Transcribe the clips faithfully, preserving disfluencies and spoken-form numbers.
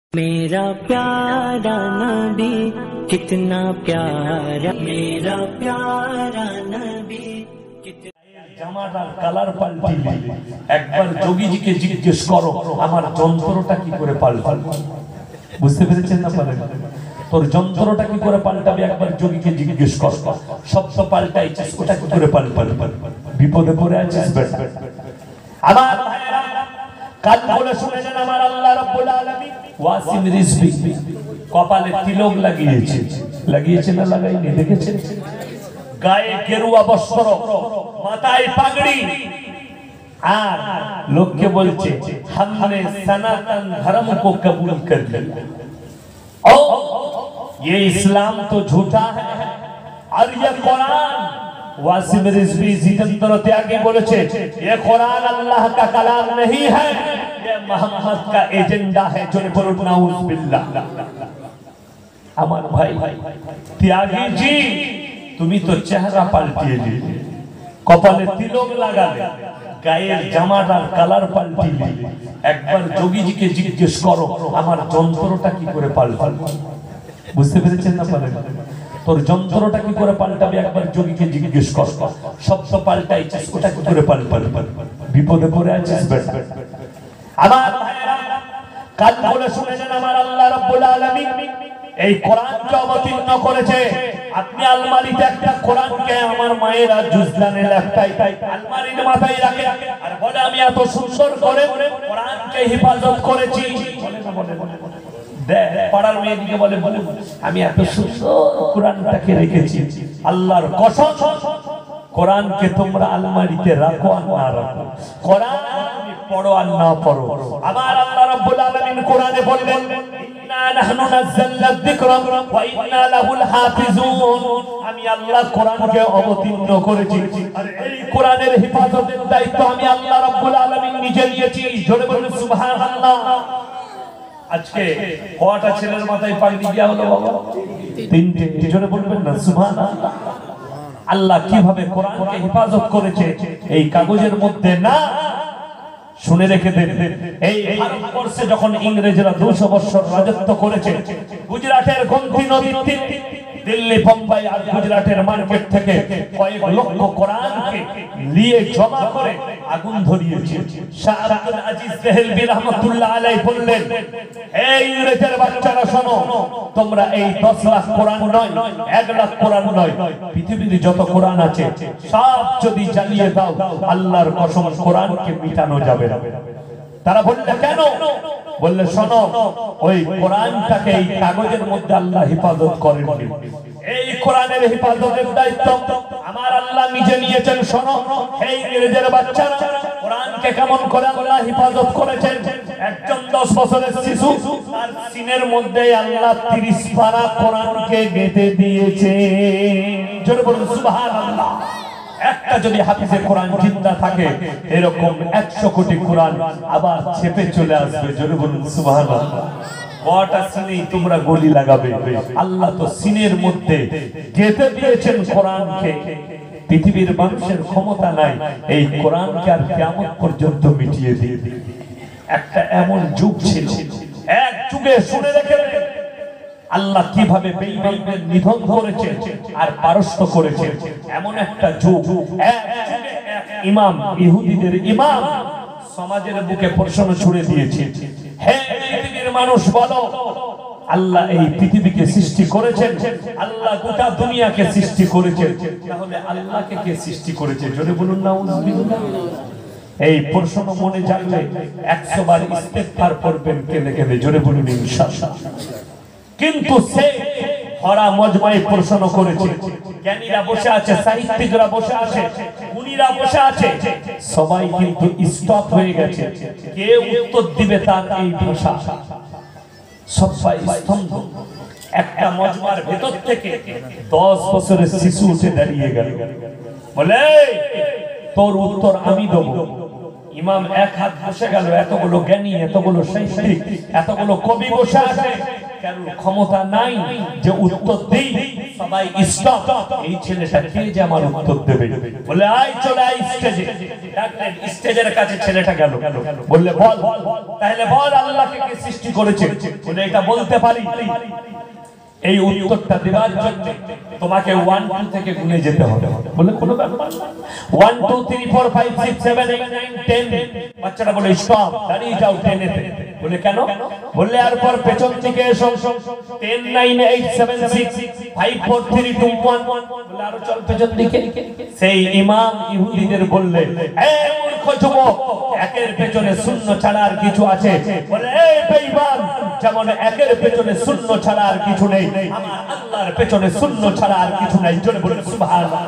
मेरा प्यारा नबी कितना प्यारा, मेरा प्यारा नबी कितना। জামাটার কালার পাল্টিয়ে একবার যোগীজিকে জিজ্ঞেস করো আমার যন্ত্রটা কি করে পাল্টাবে। বুঝতে পেরেছেন না পারেন? তোর যন্ত্রটা কি করে পাল্টাবে একবার যোগীকে জিজ্ঞেস কর। শব্দ পাল্টাইছিস, ওটা কি করে পাল্টাবে? বিপদে পড়ে আছিস বেটা। আমার ভাইরা কাল বলে শুনেছেন আমার আল্লাহ রাব্বুল আলামিন ওয়াসিম রিজভী কপালে তিলক লাগিয়েছে। লাগিয়েছে না লাগাইনি? দেখেছেন? গায়ে গেরুয়া বস্ত্র, মাথায় পাগড়ি, আর লোককে বলছে हमने सनातन धर्म को कबूल कर लिया। ओ ये इस्लाम तो झूठा है और ये कुरान, वासिम रिजवी जितेंद्र त्यागी बोलेছে ये कुरान अल्लाह का कलाम नहीं है, ये मोहम्मद का एजेंडा है। जो बोलो नाउज बिल्लाह। আমার ভাই त्यागी जी তুমি তো চেহারা পাল্টিয়ে দিলে, কপালে তিলক লাগালে, গায়ের জামাটার কালার পাল্টিয়ে দিলে। একবার যোগীজিকে জিজ্ঞেস করো আমার যন্ত্রটা কি করে পাল্টাবে। বুঝতে পেরেছেন না পারেন? তোর যন্ত্রটা কি করে পাল্টাবে একবার যোগীকে জিজ্ঞেস কর। শব্দ পাল্টাইছিস, ওটা কি করে পাল্টাবে? বিপদে পড়ে আছিস বেটা। আমার ভাইরা কাল বলে শুনেছেন আমার আল্লাহ রাব্বুল আলামিন এই কোরআনকে অবতীর্ণ করেছে। আপনি আলমারিতে একটা কোরআনকে আমার মায়েরা জুজদানে লেফটাই আলমারির মাথায় রাখে আর বলে আমি এত সুন্দর করে কোরআনকে হেফাজত করেছি। বলে না বলে বলে দে পাড়ার মেয়েদিকে বলে বলে আমি এত সুন্দর কোরআনটাকে রেখেছি। আল্লাহর কসম কোরআনকে তোমরা আলমারিতে রাখো আর না রাখো, কোরআন তুমি পড়ো আর না পড়ো। আমার আল্লাহ রাব্বুল আলামিন কোরআনে বললেন ইন্না নাহনু নাযালনা যিকরা ওয়া ইন্না লাহুল হাফিজুন। আমি আল্লাহ কোরআনকে অবতীর্ণ করেছি আর এই কোরআনের হেফাজতের দায়িত্ব আমি আল্লাহ রাব্বুল আলামিন নিজে নিয়েছি। জোরে বলুন সুবহানাল্লাহ। আজকে কয়টা ছেলের মাথায় পাগড়ি দেয়া হলো বাবা? তিনটে। জোরে বলবেন না সুবহানাল্লাহ। আল্লাহ কিভাবে কোরআনকে হেফাজত করেছে এই কাগজের মধ্যে না, শুনে রেখে দেন। এই ভারতবর্ষে যখন ইংরেজরা দুশো বছর রাজত্ব করেছে, গুজরাটের গোমতী নদীর তীরে দিল্লি, বোম্বাই আর গুজরাটের মার্কেট থেকে কয়েক লক্ষ কোরআনকে নিয়ে জমা করে আগুন ধরিয়েছে। শাহ আব্দুল আজিজ দেহলভী রাহমাতুল্লাহ আলাইহি বললেন এই ইংরেজের বাচ্চারা শোনো, তোমরা এই দশ লাখ কোরআন নয়, এক লাখ কোরআন নয়, পৃথিবীর যত কোরআন আছে সব যদি জ্বালিয়ে দাও আল্লাহর কসম কোরআনকে মিটানো যাবে না। তারা বললে কেন? বললে শোনো, ওই কোরআনটাকে এই কাগজের মধ্যে আল্লাহ হেফাজত করেন। এই কোরআনের হেফাজতের দায়িত্ব আমার আল্লাহ নিজে নিয়েছেন। শোনো এই ইংরেজের বাচ্চারা কোরআনকে কেমন করে আল্লাহ হেফাজত করেছেন। একজন দশ বছরের শিশু তার সিনের মধ্যে আল্লাহ তিরিশ পারা কোরআনকে গেঁথে দিয়েছে। জোরে বলুন সুবহানাল্লাহ। একটা যদি হাফিজে কোরআন জিন্দা থাকে এরকম একশো কোটি কোরআন আবার ছেপে চলে আসবে। জোরে বলুন সুবহানাল্লাহ। কয়টা সিনে তোমরা গলি লাগাবে? আল্লাহ তো সিনের মধ্যে গেঁথে দিয়েছেন কোরআনকে। পৃথিবীর মানুষের ক্ষমতা নাই এই কোরআনকে আর কিয়ামত পর্যন্ত মিটিয়ে দিয়ে। একটা এমন যুগ ছিল, এক যুগে শুনে রেখে আল্লাহ কিভাবে বেঈমানদের নিধন করেছে আর পারস্ত করেছে। এমন একটা যুগ, এক যুগে এক ইমাম, ইহুদিদের ইমাম সমাজের বুকে প্রশ্ন ছুড়ে দিয়েছে, হে পৃথিবীর মানুষ বলো, আল্লাহ এই পৃথিবীকে সৃষ্টি করেছেন, আল্লাহ গোটা দুনিয়াকে সৃষ্টি করেছেন, তাহলে আল্লাহকে কে সৃষ্টি করেছে? জোরে বলুন নাউযুবিল্লাহ। এই প্রশ্ন মনে জাগলে একশো বার ইস্তেগফার করবেন কেঁদে কেঁদে। জোরে বলুন ইনশাআল্লাহ। কিন্তু সে হরা মজমায় প্রশ্ন করেছে, জ্ঞানীরা বসে আছে, সাহিত্যিকরা বসে আছে, গুণীরা বসে আছে, সবাই কিন্তু স্টপ হয়ে গেছে। কে উত্তর দিবে তার এই ভাষা? সবাই স্তম্ভ। একটা মজমার ভেতর থেকে দশ বছরের শিশু উঠে দাঁড়িয়ে গেল, বলে তোর উত্তর আমি দেবো। ইমাম এক হাত বসে গেল, এতগুলো জ্ঞানী, এতগুলো সাহিত্যিক, এতগুলো কবি বসে আছে, কারোর ক্ষমতা নাই যে উত্তর দেই। সবাই স্টপ, এই ছেলেটা কে যে আমার উত্তর দেবে? বলে আয় চলে আয় স্টেজে। ডাকলেন, স্টেজের কাছে ছেলেটা গেল, বললে বল তাহলে বল আল্লাহকে কে সৃষ্টি করেছে? বলে এটা বলতে পারি। এই উত্তরটা দেওয়ার জন্য তোমাকে ওয়ান টু থেকে গুনে যেতে হবে। বলে কোনো ব্যাপার না, one two three four five six seven eight nine ten. বাচ্চাটা বলে স্টপ, দাঁড়িয়ে যাও টেনেতে। বলে কেন? বললে এরপর পেছন থেকে এসো, ten nine eight seven six five four three two one. বলে আরো চল পেছন দিকে। সেই ইমাম ইহুদিদের বললে, এই মূর্খ যুবক, একের পেছনে শূন্য ছাড়া আর কিছু আছে? বলে এই বেঈমান, যেমন একের পেছনে শূন্য ছাড়া আর কিছু নেই, আমার আল্লাহর পেছনে শূন্য ছাড়া আর কিছু নাই। জোরে বলুন সুবহানাল্লাহ।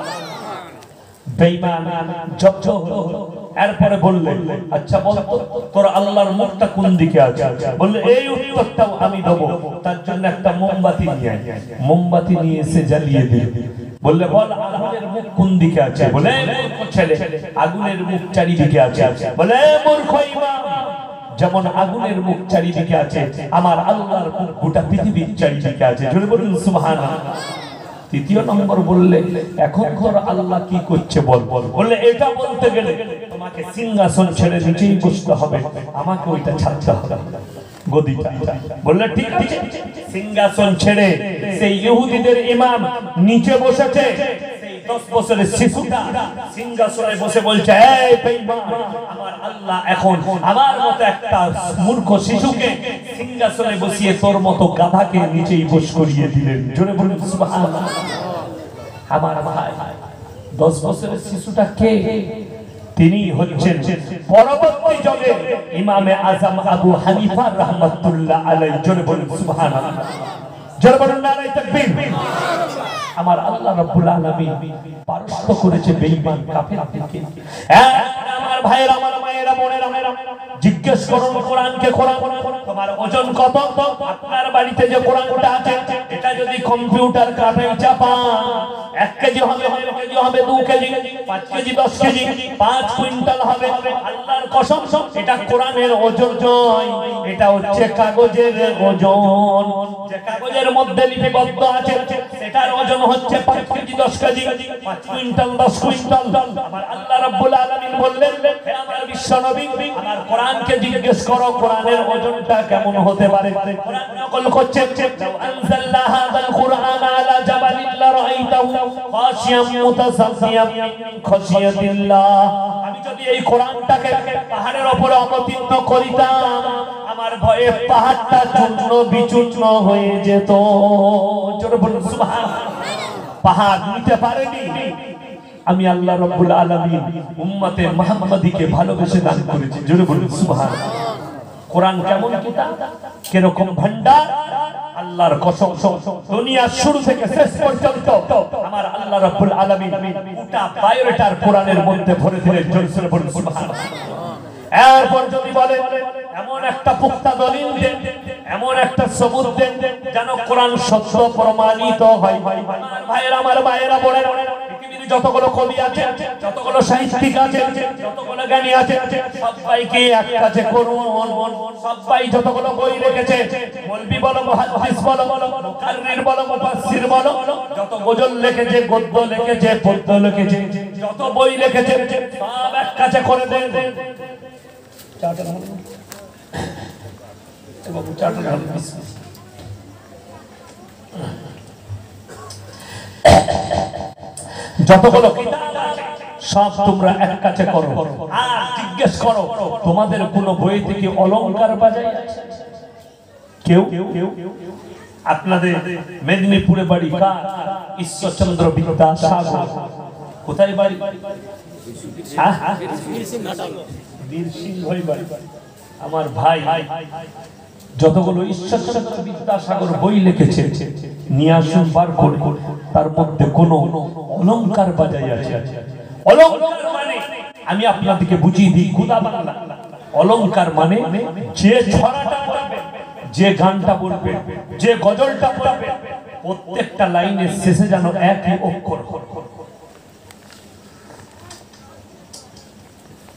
বেঈমান জব্দ হলো। এরপরে বললে, আচ্ছা বল তো তোর আল্লাহর মুখটা কোন দিকে আছে? বললে এই উত্তরটাও আমি দেব, তার জন্য একটা মোমবাতি নিয়ে আয়। মোমবাতি নিয়ে এসে জ্বালিয়ে দিল। বললে বল আগুনের মুখ কোন দিকে আছে? বলে মূর্খ ছেলে, আগুনের মুখ চারিদিকে আছে। বলে মূর্খ ইমাম, যেমন আগুনের মুখ চারিদিকে আছে, আমার আল্লাহর মুখ গোটা পৃথিবীর চারিদিকে আছে। জোরে বলুন সুবহানাল্লাহ। তৃতীয় নম্বর বললে, এখন তোর আল্লাহ কি করছে বল। বললে এটা বলতে গেলে তোমাকে সিংহাসন ছেড়ে নিচেই বসতে হবে, আমাকে ওইটা ছাড়তে হবে, গদিটা। বললে ঠিক আছে। সিংহাসন ছেড়ে সেই ইহুদিদের ইমাম নিচে বসেছে। দশ বছরের শিশুটা সিংহাসনে বসে বলছে, এই বেঈমান, আমার আল্লাহ এখন আমার মতো একটা মূর্খ শিশুকে সিংহাসনে বসিয়ে তোর মতো গাধাকে নিচেই বস করিয়ে দিলেন। জোরে বলুন সুবহানাল্লাহ। আমার ভাই, দশ বছরের শিশুটা কে? তিনি হচ্ছেন পরবর্তী যুগে ইমামে আজম আবু হানিফা রাহমাতুল্লাহ আলাইহি। জোরে বলুন সুবহানাল্লাহ। জোরে বলুন নারায়ে তাকবীর। আমার আল্লাহ রাব্বুল আলামিন পরাস্ত করেছে বেঈমান কাফেরদেরকে। আমার ভাইয়েরা, আমার মায়েরা, বোনেরা, জিজ্ঞেস করুন কোরআনকে, কোরআন তোমার ওজন কত? আপনার বাড়িতে যে কোরআনটা আছে, এটা যদি কম্পিউটার কাটে চাপা, এক কেজি হবে, এক কেজি হবে, দু কেজি, পাঁচ কেজি, দশ কেজি, পাঁচ কুইন্টাল হবে। আল্লাহর কসম, এটা কোরআনের ওজন নয়, এটা হচ্ছে কাগজের ওজন। যে কাগজের মধ্যে লিপিবদ্ধ আছে সেটার ওজন হচ্ছে পাঁচ কেজি, দশ কেজি, পাঁচ কুইন্টাল, দশ কুইন্টাল। আমার আল্লাহ রাব্বুল আলামিন বললেন, হে আমার বিশ্বনবী, আমার কোরআনকে জিজ্ঞেস করো কোরআনের ওজনটা কেমন হতে পারে। কোরআন নকল করছে, লাউ আনজালনা হাযাল কুরআনা আলা জাবালিন লারাআইতাহু খাশিয়াম মুতাসাফিয়াম মিন খাশিয়াতিল্লাহ। আমি যদি এই কোরআনটাকে পাহাড়ের উপরে অবতীর্ণ করিতাম, আমার ভয়ে পাহাড়টা চূর্ণ বিচূর্ণ হয়ে যেত। জোরে বলুন সুবহানাল্লাহ। পাহাড় নিতে পারেনি। আমি আল্লাহ রাব্বুল আলামিন উম্মতে মুহাম্মাদীকে ভালোবেসে দান করেছি। জোরে বলুন সুবহানাল্লাহ। কোরআন কেমন কিতাব, কিরকম ভান্ডার, আল্লাহর কসম, দুনিয়ার শুরু থেকে শেষ পর্যন্ত আমার আল্লাহ রাব্বুল আলামিন গোটা বায়োডাটার কোরআনের মধ্যে ভরে দিলেন। জোরে বলুন সুবহানাল্লাহ। এরপর যদি বলে এমন একটা পুক্তা দলিল দেন, এমন একটা সবুত দেন যেন কোরআন সত্য প্রমাণিত হয়। আমার ভাইয়েরা, আমার ভাইয়েরা, বোনেরা, পৃথিবীর যতগুলো কবি আছে, যতগুলো সাহিত্যিক আছে, যতগুলো জ্ঞানী আছে, সবাইকে এক কাছে করুন। সবাই যতগুলো বই লিখেছে, মৌলবি বলো, মুহাদ্দিস বলো, মুকাররির বলো, মুফাসসির বলো, যত গজল লিখেছে, গদ্য লিখেছে, পদ্য লিখেছে, যত বই লিখেছে, সব এক কাছে করে দেন। যতগুলো কিতাব আছে সব তোমরা এক কাছে করো, আর জিজ্ঞেস করো তোমাদের কোন বই থেকে অলংকার বাজাই আছে? কেউ আপনাদের মেদিনীপুরে বাড়ি কার? ঈশ্বরচন্দ্র বিদ্যাসাগর। কোথায় বাড়ি? আমার ভাই যতগুলো ঈশ্বরচন্দ্র বিদ্যাসাগর বই লিখেছে নিয়ে আসুন বার করে, তার মধ্যে কোন অলংকার বাজাই আছে? অলংকার মানে আমি আপনাদেরকে বুঝিয়ে দিই খুদা বাংলা। অলংকার মানে যে ছড়াটা পড়বে, যে গানটা বলবে, যে গজলটা পড়বে, প্রত্যেকটা লাইনের শেষে যেন একই অক্ষর।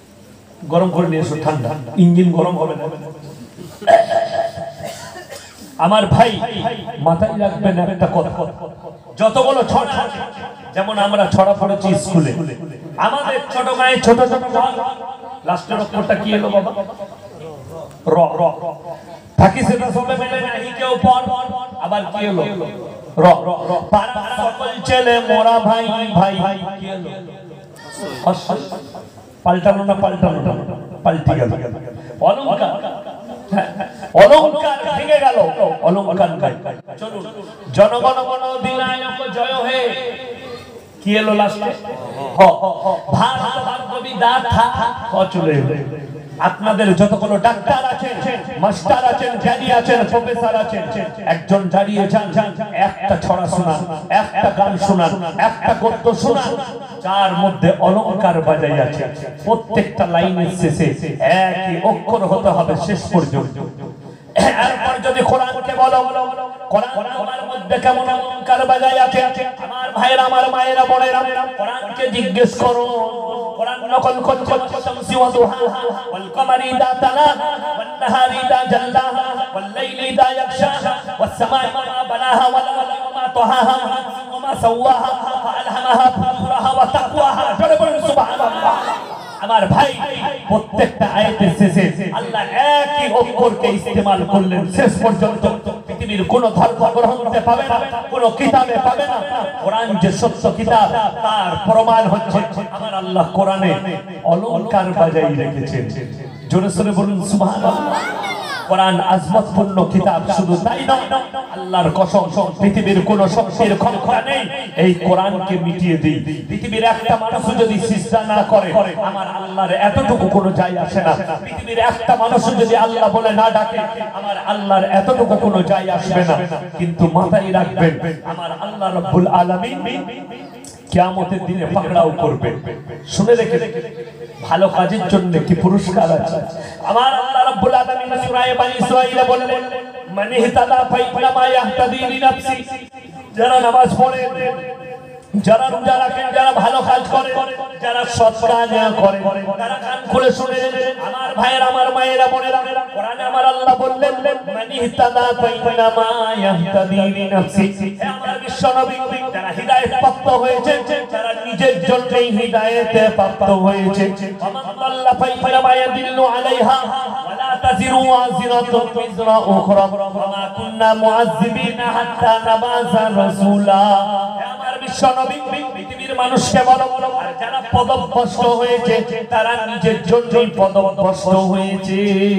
গরম করে নিয়ে এসো, ঠান্ডা, ইঞ্জিন গরম হবে না। আমার ভাই মাথায় রাখবেন একটা কথা, যতগুলো ছড়া যেমন আমরা ছড়া পড়েছি স্কুলে, আমাদের ছোট গায়ে ছোট ছোট লাস্টের অক্ষরটা কি এলো বাবা? র র থাকি সেটা সবে মেলে নাই কেউ পর, আবার কি এলো? র র পাড়া সকল ছেলে মোরা ভাই ভাই কি এলো? পাল্টানো না পাল্টানো না পাল্টে গেল। অলংকার অলংকার ভেঙে গেল, অলংকার গায়। চলুন জনগণ মন অধিনায়ক জয় হে কি এলো লাস্টে? হ ভারত ভাগ্য বিধাতা হ চলে এলো। আপনাদের যতগুলো ডাক্তার আছেন, মাস্টার আছেন, জ্ঞানী আছেন, প্রফেসর আছেন, একজন দাঁড়িয়ে যান, একটা ছড়া শোনান, একটা গান শোনান, একটা গদ্য শোনান যার মধ্যে অলংকার বাজাই আছে। প্রত্যেকটা লাইনের শেষে একই অক্ষর হতে হবে শেষ পর্যন্ত। এরপর যদি কোরআনকে বলো, কোরআনের মধ্যে কেমন অলংকার বাজাই আছে, আমার ভাইরা, আমার মায়েরা, বোনেরা, কোরআনকে জিজ্ঞেস করো। কোরআন নকল করছে শামসি ওয়া দুহাহা ওয়াল কমারি ইযা তালাহা ওয়ান নাহারি ইযা জাল্লাহা ওয়াল লাইলি ইযা ইয়াগশাহা ওয়াস সামা'i মা বানাহা ওয়াল আরদি মা তাহাহা ওয়া মা সাওয়াহা ফাআলহামাহা ফুজুরাহা ওয়া তাকওয়াহা। জোরে বলুন সুবহানাল্লাহ। আমার ভাই প্রত্যেকটা আয়াতের শেষে আল্লাহ একই অক্ষরকে ইস্তেমাল করলেন শেষ পর্যন্ত। পৃথিবীর কোন ধর্মগ্রন্থে পাবে না, কোন কিতাবে পাবে না। কোরআন যে সত্য কিতাব তার প্রমাণ হচ্ছে আমার আল্লাহ কোরআনে অলংকার বাজাই রেখেছেন। জোরে সোরে বলুন সুবহানাল্লাহ। কোরআন আজমতপূর্ণ কিতাব, শুধু তাই নয়, আল্লাহর কসম পৃথিবীর কোন শক্তির ক্ষমতা নেই এই কোরআনকে মিটিয়ে দিই। পৃথিবীর একটা মানুষ যদি সিজদা না করে আমার আল্লাহর এতটুকু কোনো যায় আসে না। পৃথিবীর একটা মানুষ যদি আল্লাহ বলে না ডাকে আমার আল্লাহর এতটুকু কোনো যায় আসবে না। কিন্তু মাথায় রাখবেন আমার আল্লাহ রাব্বুল আলামিন কিয়ামতের দিনে পাকড়াও করবে। শুনে রেখে ভালো কাজের জন্য কি পুরস্কার আছে। আমার আল্লাহ রাব্বুল আলামিন সূরা বানী ইসরাঈলে বললেন, মান ইহতাদা ফাইন্নামা ইয়াহতাদি লিনাফসি। যারা নামাজ পড়ে, যারা রোজা রাখে, যারা ভালো কাজ করে, যারা সৎ কাজ করে, যারা কান খুলে শুনে, আমার ভাইয়েরা, আমার মায়েরা, বোনেরা, কোরআনে আমার আল্লাহ বললেন, মান ইহতাদা ফাইন্নামা ইয়াহতাদি লিনাফসি। হে আমার বিশ্ব নবী, যারা হিদায়াত প্রাপ্ত হয়েছে, যারা নিজের জন্যই হিদায়াতে প্রাপ্ত হয়েছে, ওমান দাল্লা ফাইন্নামা ইয়াদিল্লু আলাইহা ওয়ালা তাজিরু ওয়াজিরাতুন বিজরা উখরা ওয়া মা কুননা মুআযযিবিনা হাত্তা নাবাসা রাসূলা। পৃথিবীর মানুষকে বলো, আর যারা পদভ্রষ্ট হয়েছে তারা নিজের জন্যই পদভ্রষ্ট হয়েছে।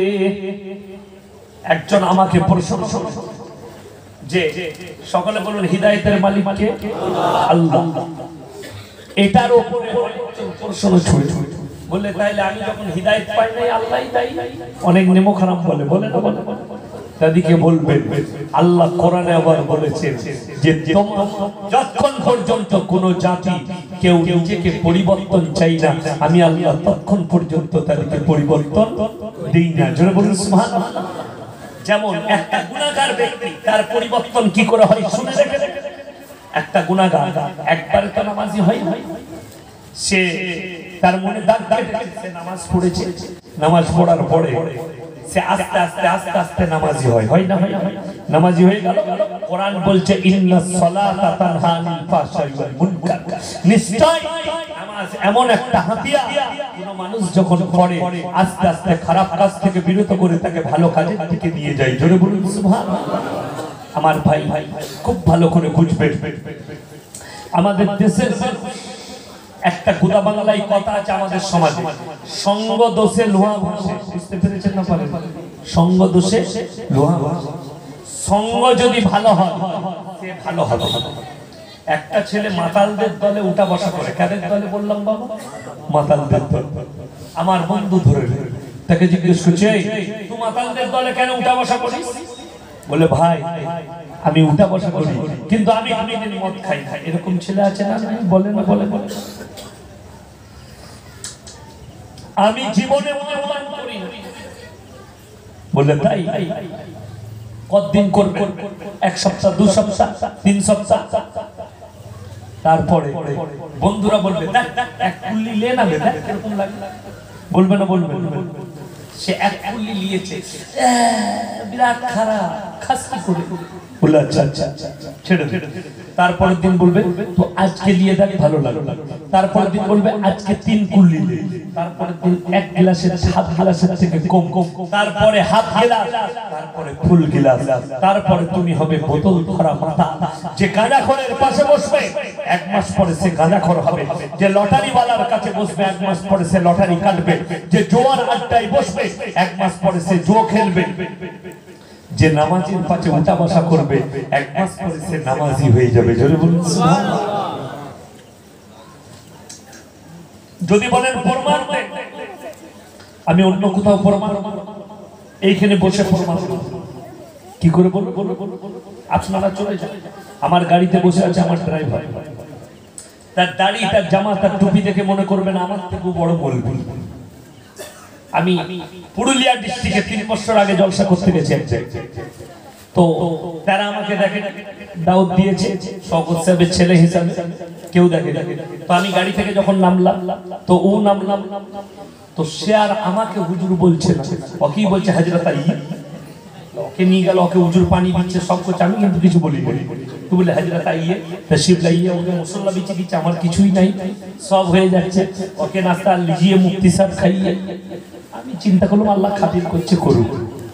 একজন আমাকে প্রশ্ন যে সকলে বলুন হিদায়াতের মালিক কে? আল্লাহ। এটার উপরে প্রশ্ন ছুড়ে বললে তাইলে আমি যখন হিদায়াত পাই নাই আল্লাহই দায়ী? অনেক নেমো খারাপ বলে বলে না বলে তাদেরকে বলবেন আল্লাহ কোরআনে আবার বলেছেন যে যতক্ষণ পর্যন্ত কোন জাতি কেউ নিজেকে পরিবর্তন চাই না আমি আল্লাহ ততক্ষণ পর্যন্ত তাদেরকে পরিবর্তন দেই না। জোরে বলুন সুবহানাল্লাহ। যেমন একটা গুনাহগার ব্যক্তি তার পরিবর্তন কি করে হয় শুনে রেখে। একটা গুনাহগার একবার তো নামাজি হয় না, সে তার মনে দাগ কেটে নামাজ পড়েছে, নামাজ পড়ার পরে সে আস্তে আস্তে আস্তে আস্তে নামাজি হয়, হয় না? হয় নামাজি হয়ে গেল। কোরআন বলছে ইন্নাস সালাতা তানহা আনিল ফাহশাই ওয়াল মুনকার। নিশ্চয় নামাজ এমন একটা হাতিয়ার, কোন মানুষ যখন পড়ে আস্তে আস্তে খারাপ কাজ থেকে বিরত করে তাকে ভালো কাজের দিকে নিয়ে যায়। জোরে বলুন সুবহানাল্লাহ। আমার ভাই ভাই খুব ভালো করে বুঝবেন, আমাদের দেশের একটা গোদা বাংলায় কথা আছে আমাদের সমাজে, সঙ্গ দোষে লোহা ভাসে। বুঝতে পেরেছেন না পারেন? সঙ্গ দোষে লোহা ভাসে। সঙ্গ যদি ভালো হয় সে ভালো হবে। একটা ছেলে মাতালদের দলে উঠা বসা করে। কাদের দলে বললাম বাবা? মাতালদের দলে। আমার বন্ধু ধরে তাকে জিজ্ঞেস করছে, তুই মাতালদের দলে কেন উঠা বসা করিস? বলে ভাই আমি উঠা বসা করি কিন্তু আমি কোনদিন মদ খাই না। এরকম ছেলে আছে না? বলে না বলে বলে আমি জীবনে মদ্যপান করি না। বলে তাই? কতদিন করবে? এক সপ্তাহ, দু সপ্তাহ, তিন সপ্তাহ। তারপরে বন্ধুরা বলবে এক কুল্লি লে না, এরকম লাগে। বলবে না? বলবে। সে এক কুল্লি নিয়েছে, বিরাট খারাপ, খাসকি করে বলে আচ্ছা আচ্ছা ছেড়ে দে। তারপরের দিন বলবে তো আজকে নিয়ে দেখ ভালো লাগলো। তারপরের দিন বলবে আজকে তিন কুল্লি নে। তারপরের দিন এক গ্লাসের হাফ গ্লাসের থেকে কম কম, তারপরে হাফ গ্লাস, তারপরে ফুল গ্লাস, তারপরে তুমি হবে বোতল ভরা মাথা। যে গাঁজাখোরের পাশে বসবে এক মাস পরে সে গাঁজাখোর হবে। যে লটারি ওয়ালার কাছে বসবে এক মাস পরে সে লটারি কাটবে। যে জোয়ার আড্ডায় বসবে এক মাস পরে সে জুয়া খেলবে। যে নামাজের পাশে উঠা বসা করবে এক মাস পরে সে নামাজি হয়ে যাবে। জোরে বলুন সুবহানাল্লাহ। যদি বলেন প্রমাণ দেন, আমি অন্য কোথাও প্রমাণ, এইখানে বসে প্রমাণ কি করে বলবো? আপনারা চলে যান। আমার গাড়িতে বসে আছে আমার ড্রাইভার, তার দাড়ি, তার জামা, তার টুপি দেখে মনে করবেন আমার থেকে বড় বলবো। আমি পুরুলিয়া ডিস্ট্রিক্টে তিন বছর আগে জলসা করতে গেছি, তো তারা আমাকে দেখে দাওয়াত দিয়েছে শওকত সাহেবের ছেলে হিসাবে, কেউ দেখে। তো আমি গাড়ি থেকে যখন নামলাম তো ও নামলাম, তো সে আর আমাকে হুজুর বলছে না, ওকে বলছে হযরত আইয়ি। ওকে নিয়ে গেল, ওকে হুজুর পানি দিচ্ছে, সব কিছু, আমি কিন্তু কিছু বলি বলি তো বলে হযরত আইয়ি তশরিফ লাইয়ে, ওকে মুসল্লা বিচে দিচ্ছে, আমার কিছুই নাই, সব হয়ে যাচ্ছে। ওকে নাস্তা লিজিয়ে, মুফতি সাহেব খাইয়ে। আমি চিন্তা করলাম আল্লাহ খাতির করছে, করুক।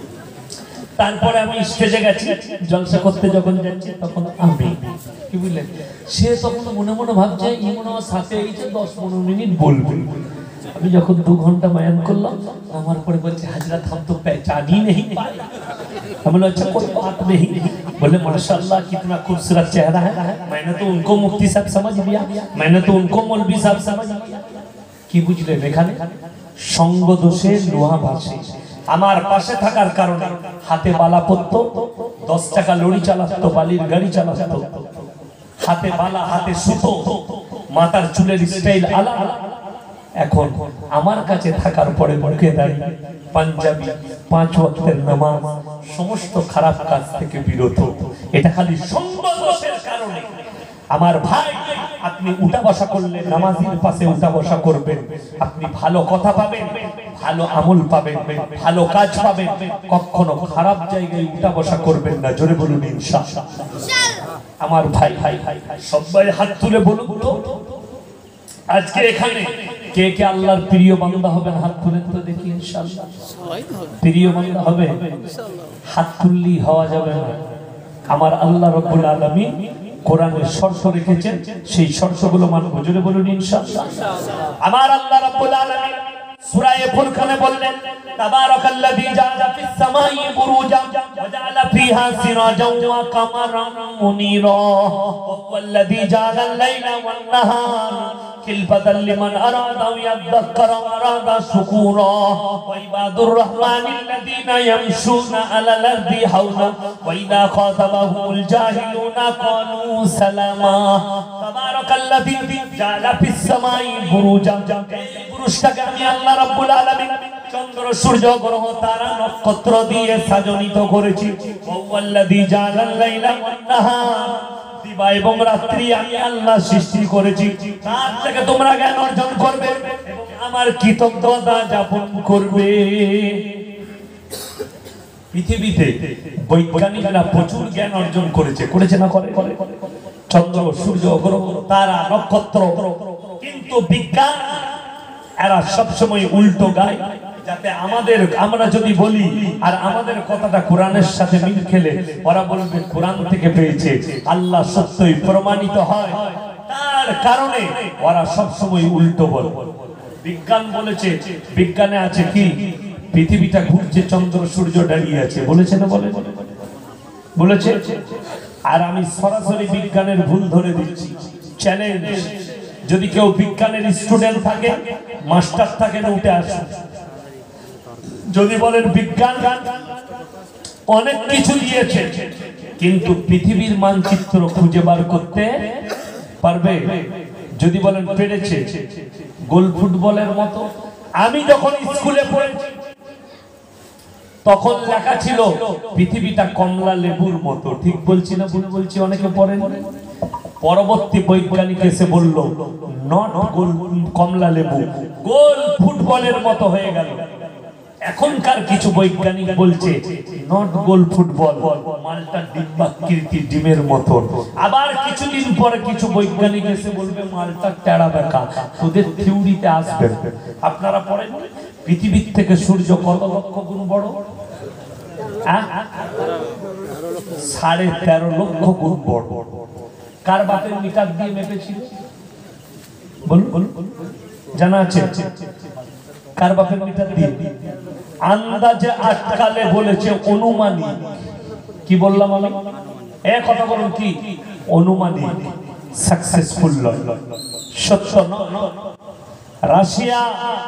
তারপরে আমি স্টেজে গেছি জলসা করতে, যখন যাচ্ছি তখন আমি কি বুঝলেন, সে তখন মনে মনে ভাবছে এই মনে আমার সাথে এইছে দশ পনেরো মিনিট বলবে। আমি যখন দু ঘন্টা বয়ান করলাম, আমার পরে বলছে হযরত हम तो पहचान ही नहीं पाए। हम बोले अच्छा कोई बात नहीं। बोले माशाल्लाह कितना खूबसूरत चेहरा है, मैंने तो उनको मुफ्ती साहब समझ लिया, मैंने तो उनको मौलवी साहब समझ लिया। কি বুঝলেন, এখানে সঙ্গ দোষে লোহা ভাসে। আমার পাশে থাকার কারণে হাতে বালা পড়তো, দশ টাকা লড়ি চালাতো, বালির গাড়ি চালাতো, হাতে বালা, হাতে সুতো, মাথার চুলের স্টাইল আলাদা। এখন আমার কাছে থাকার পরে মুখে দাঁড়িয়ে পাঞ্জাবি, পাঁচ ওয়াক্তের নামাজ, সমস্ত খারাপ কাজ থেকে বিরত। এটা খালি সঙ্গ দোষের কারণে। আমার ভাই, আপনি উঠা বসা করলে নামাজের পাশে উঠা বসা করবেন, আপনি ভালো কথা পাবেন, ভালো আমল পাবেন, ভালো কাজ পাবেন। কখনো খারাপ জায়গায় উঠা বসা করবেন না। জোরে বলুন ইনশাআল্লাহ। আমার ভাই ভাই ভাই সবাই হাত তুলে বলুন তো, আজকে এখানে কে কে আল্লাহর প্রিয় বান্দা হবেন? হাত তুলেন তো দেখি। ইনশাআল্লাহ প্রিয় বান্দা হবে। হাত তুললেই হওয়া যাবে না। আমার আল্লাহ রাব্বুল আলামিন কোরআনে শর্ত রেখেছেন, সেই শর্তগুলো মানব। জোরে বলুন ইনশাআল্লাহ। আমার আল্লাহ রাব্বুল আলামিন সূরা ফুরকানে বললেন, তাবারাকাল্লাযী জাআলা ফিস সামাই বুরুজান ওয়া জাআলা ফিহা সিরাজান ওয়া কামারান মুনীরা ওয়া হুয়াল্লাযী জাআলাল লাইলা ওয়ান নাহার খিলফাতান লিমান আরাদা ইয়াযাক্কারা ওয়া আরাদা শুকুরা ওয়া ইবাদুর রাহমানিল্লাযীনা ইয়ামশুনা আলাল আরদি হাওলা ওয়া ইযা খাতাবাহুমুল জাহিলুনা ক্বালু সালামা। তাবারাকাল্লাযী জাআলা ফিস সামাই বুরুজান, বুরুজটাকে আমি আল্লাহ রাব্বুল আলামিন চন্দ্র, সূর্য, গ্রহ, তারা, নক্ষত্র দিয়ে সাজনিত করেছি। ওয়াল্লাযী জাআলাল লাইলা ওয়ান নাহার, দিবা এবং রাত্রি আমি আল্লাহ সৃষ্টি করেছি। তার থেকে তোমরা জ্ঞান অর্জন করবে এবং আমার কৃতজ্ঞতা যাপন করবে। পৃথিবীতে বৈজ্ঞানিকরা প্রচুর জ্ঞান অর্জন করেছে, করেছে না করে? চন্দ্র, সূর্য, গ্রহ, তারা, নক্ষত্র। কিন্তু বিজ্ঞান এরা সবসময় উল্টো গায়, যাতে আমাদের, আমরা যদি বলি আর আমাদের কথাটা কোরআনের সাথে মিল খেলে, ওরা বলবে কোরআন থেকে পেয়েছে, আল্লাহ সত্যই প্রমাণিত হয়। তার কারণে ওরা সবসময় উল্টো বলে। বিজ্ঞান বলেছে, বিজ্ঞানে আছে কি পৃথিবীটা ঘুরছে, চন্দ্র সূর্য দাঁড়িয়ে আছে, বলেছে না? বলে বলেছে। আর আমি সরাসরি বিজ্ঞানের ভুল ধরে দিচ্ছি। চ্যালেঞ্জ, যদি কেউ বিজ্ঞানের স্টুডেন্ট থাকে, মাস্টার থাকে, উঠে আসুন। যদি বলেন বিজ্ঞান অনেক কিছু দিয়েছে, কিন্তু পৃথিবীর মানচিত্র খুঁজে বার করতে পারবে? যদি বলেন পেরেছে, গোল ফুটবলের মতো। আমি যখন স্কুলে পড়েছি তখন লেখা ছিল পৃথিবীটা কমলা লেবুর মতো। ঠিক বলছি না ভুল বলছি? অনেকে পড়েন। পরবর্তী বৈজ্ঞানিক এসে বলল নট গোল কমলা লেবু, গোল ফুটবলের মতো হয়ে গেল। এখনকার কিছু বৈজ্ঞানিক বলছে নট গোল ফুটবল, মালটা ডিম্বাকৃতি ডিমের মতো। আবার কিছুদিন পরে কিছু বৈজ্ঞানিক এসে বলবে মালটা টেরা বেঁকা। তোদের থিওরিতে আসবে। আপনারা পড়েন পৃথিবীর থেকে সূর্য কত লক্ষ গুণ বড়? সাড়ে তেরো লক্ষ গুণ বড়। কার বাপের মিটার দিয়ে মেপেছিল বলুন বলুন, জানা আছে? কার বাপের মিটার দিয়ে? আন্দাজে আটকালে বলেছে অনুমানিক। কি বললাম আমি? এ কথা বলুন কি অনুমানিক, সাকসেসফুল নয়, সত্য নয়। রাশিয়া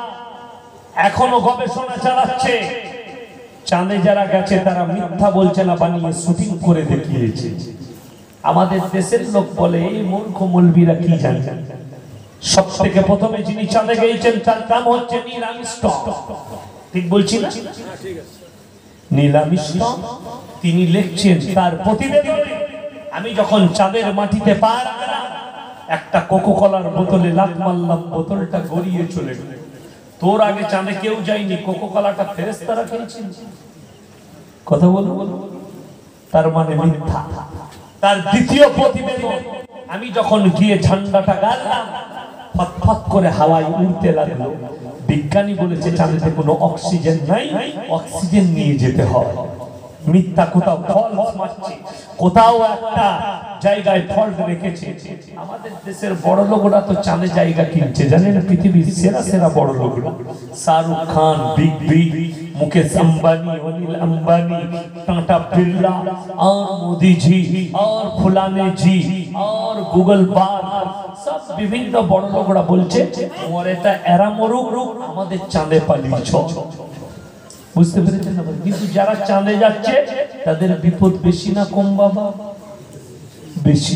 এখনো গবেষণা চালাচ্ছে। চাঁদে যারা গেছে তারা মিথ্যা বলছে না, বানিয়ে শুটিং করে দেখিয়েছে। আমাদের দেশের লোক বলে এই মূর্খ মৌলবীরা কি জানে। সব থেকে প্রথমে যিনি চাঁদে গিয়েছেন তার নাম হচ্ছে নীল আর্মস্ট্রং। ঠিক বলছি না? নীল আর্মস্ট্রং তিনি লিখছেন তার প্রতিবেদনে, আমি যখন চাঁদের মাটিতে পা রাখলাম একটা কোকো কলার বোতলে লাথ মারলাম, বোতলটা গড়িয়ে চলে গেল। তোর আগে চাঁদে কেউ যায়নি, কোকো কলাটা ফেরেশতারা খেয়েছেন। কথা বলবো? তার মানে মিথ্যা। তার দ্বিতীয় প্রতিবেদন, আমি যখন গিয়ে ঝান্ডাটা গাড়লাম ফটফট করে হাওয়ায় উড়তে লাগলো। বিজ্ঞানী বলেছে চাঁদেতে কোনো অক্সিজেন নাই, অক্সিজেন নিয়ে যেতে হয়। মিথ্যা। কোথাও ফলস মারছে, কোথাও একটা জায়গায় ফল্ট রেখেছে। আমাদের দেশের বড় লোকরা তো চাঁদে জায়গা কিনছে, জানেন? পৃথিবীর সেরা সেরা বড় লোকরা, শাহরুখ খান, বিগ বি, মুকেশ আম্বানি, অনিল আম্বানি, টাটা बिरला और मोदी जी और फुलाने जी और गूगल बार, सब বিভিন্ন বড় লোকরা বলছে ওরেটা এরা মরুক আমাদের চাঁদে পালিয়েছ। বুঝতে পেরেছেন? কিন্তু যারা চাঁদে যাচ্ছে তাদের বিপদ বেশি না কম বাবা? বেশি।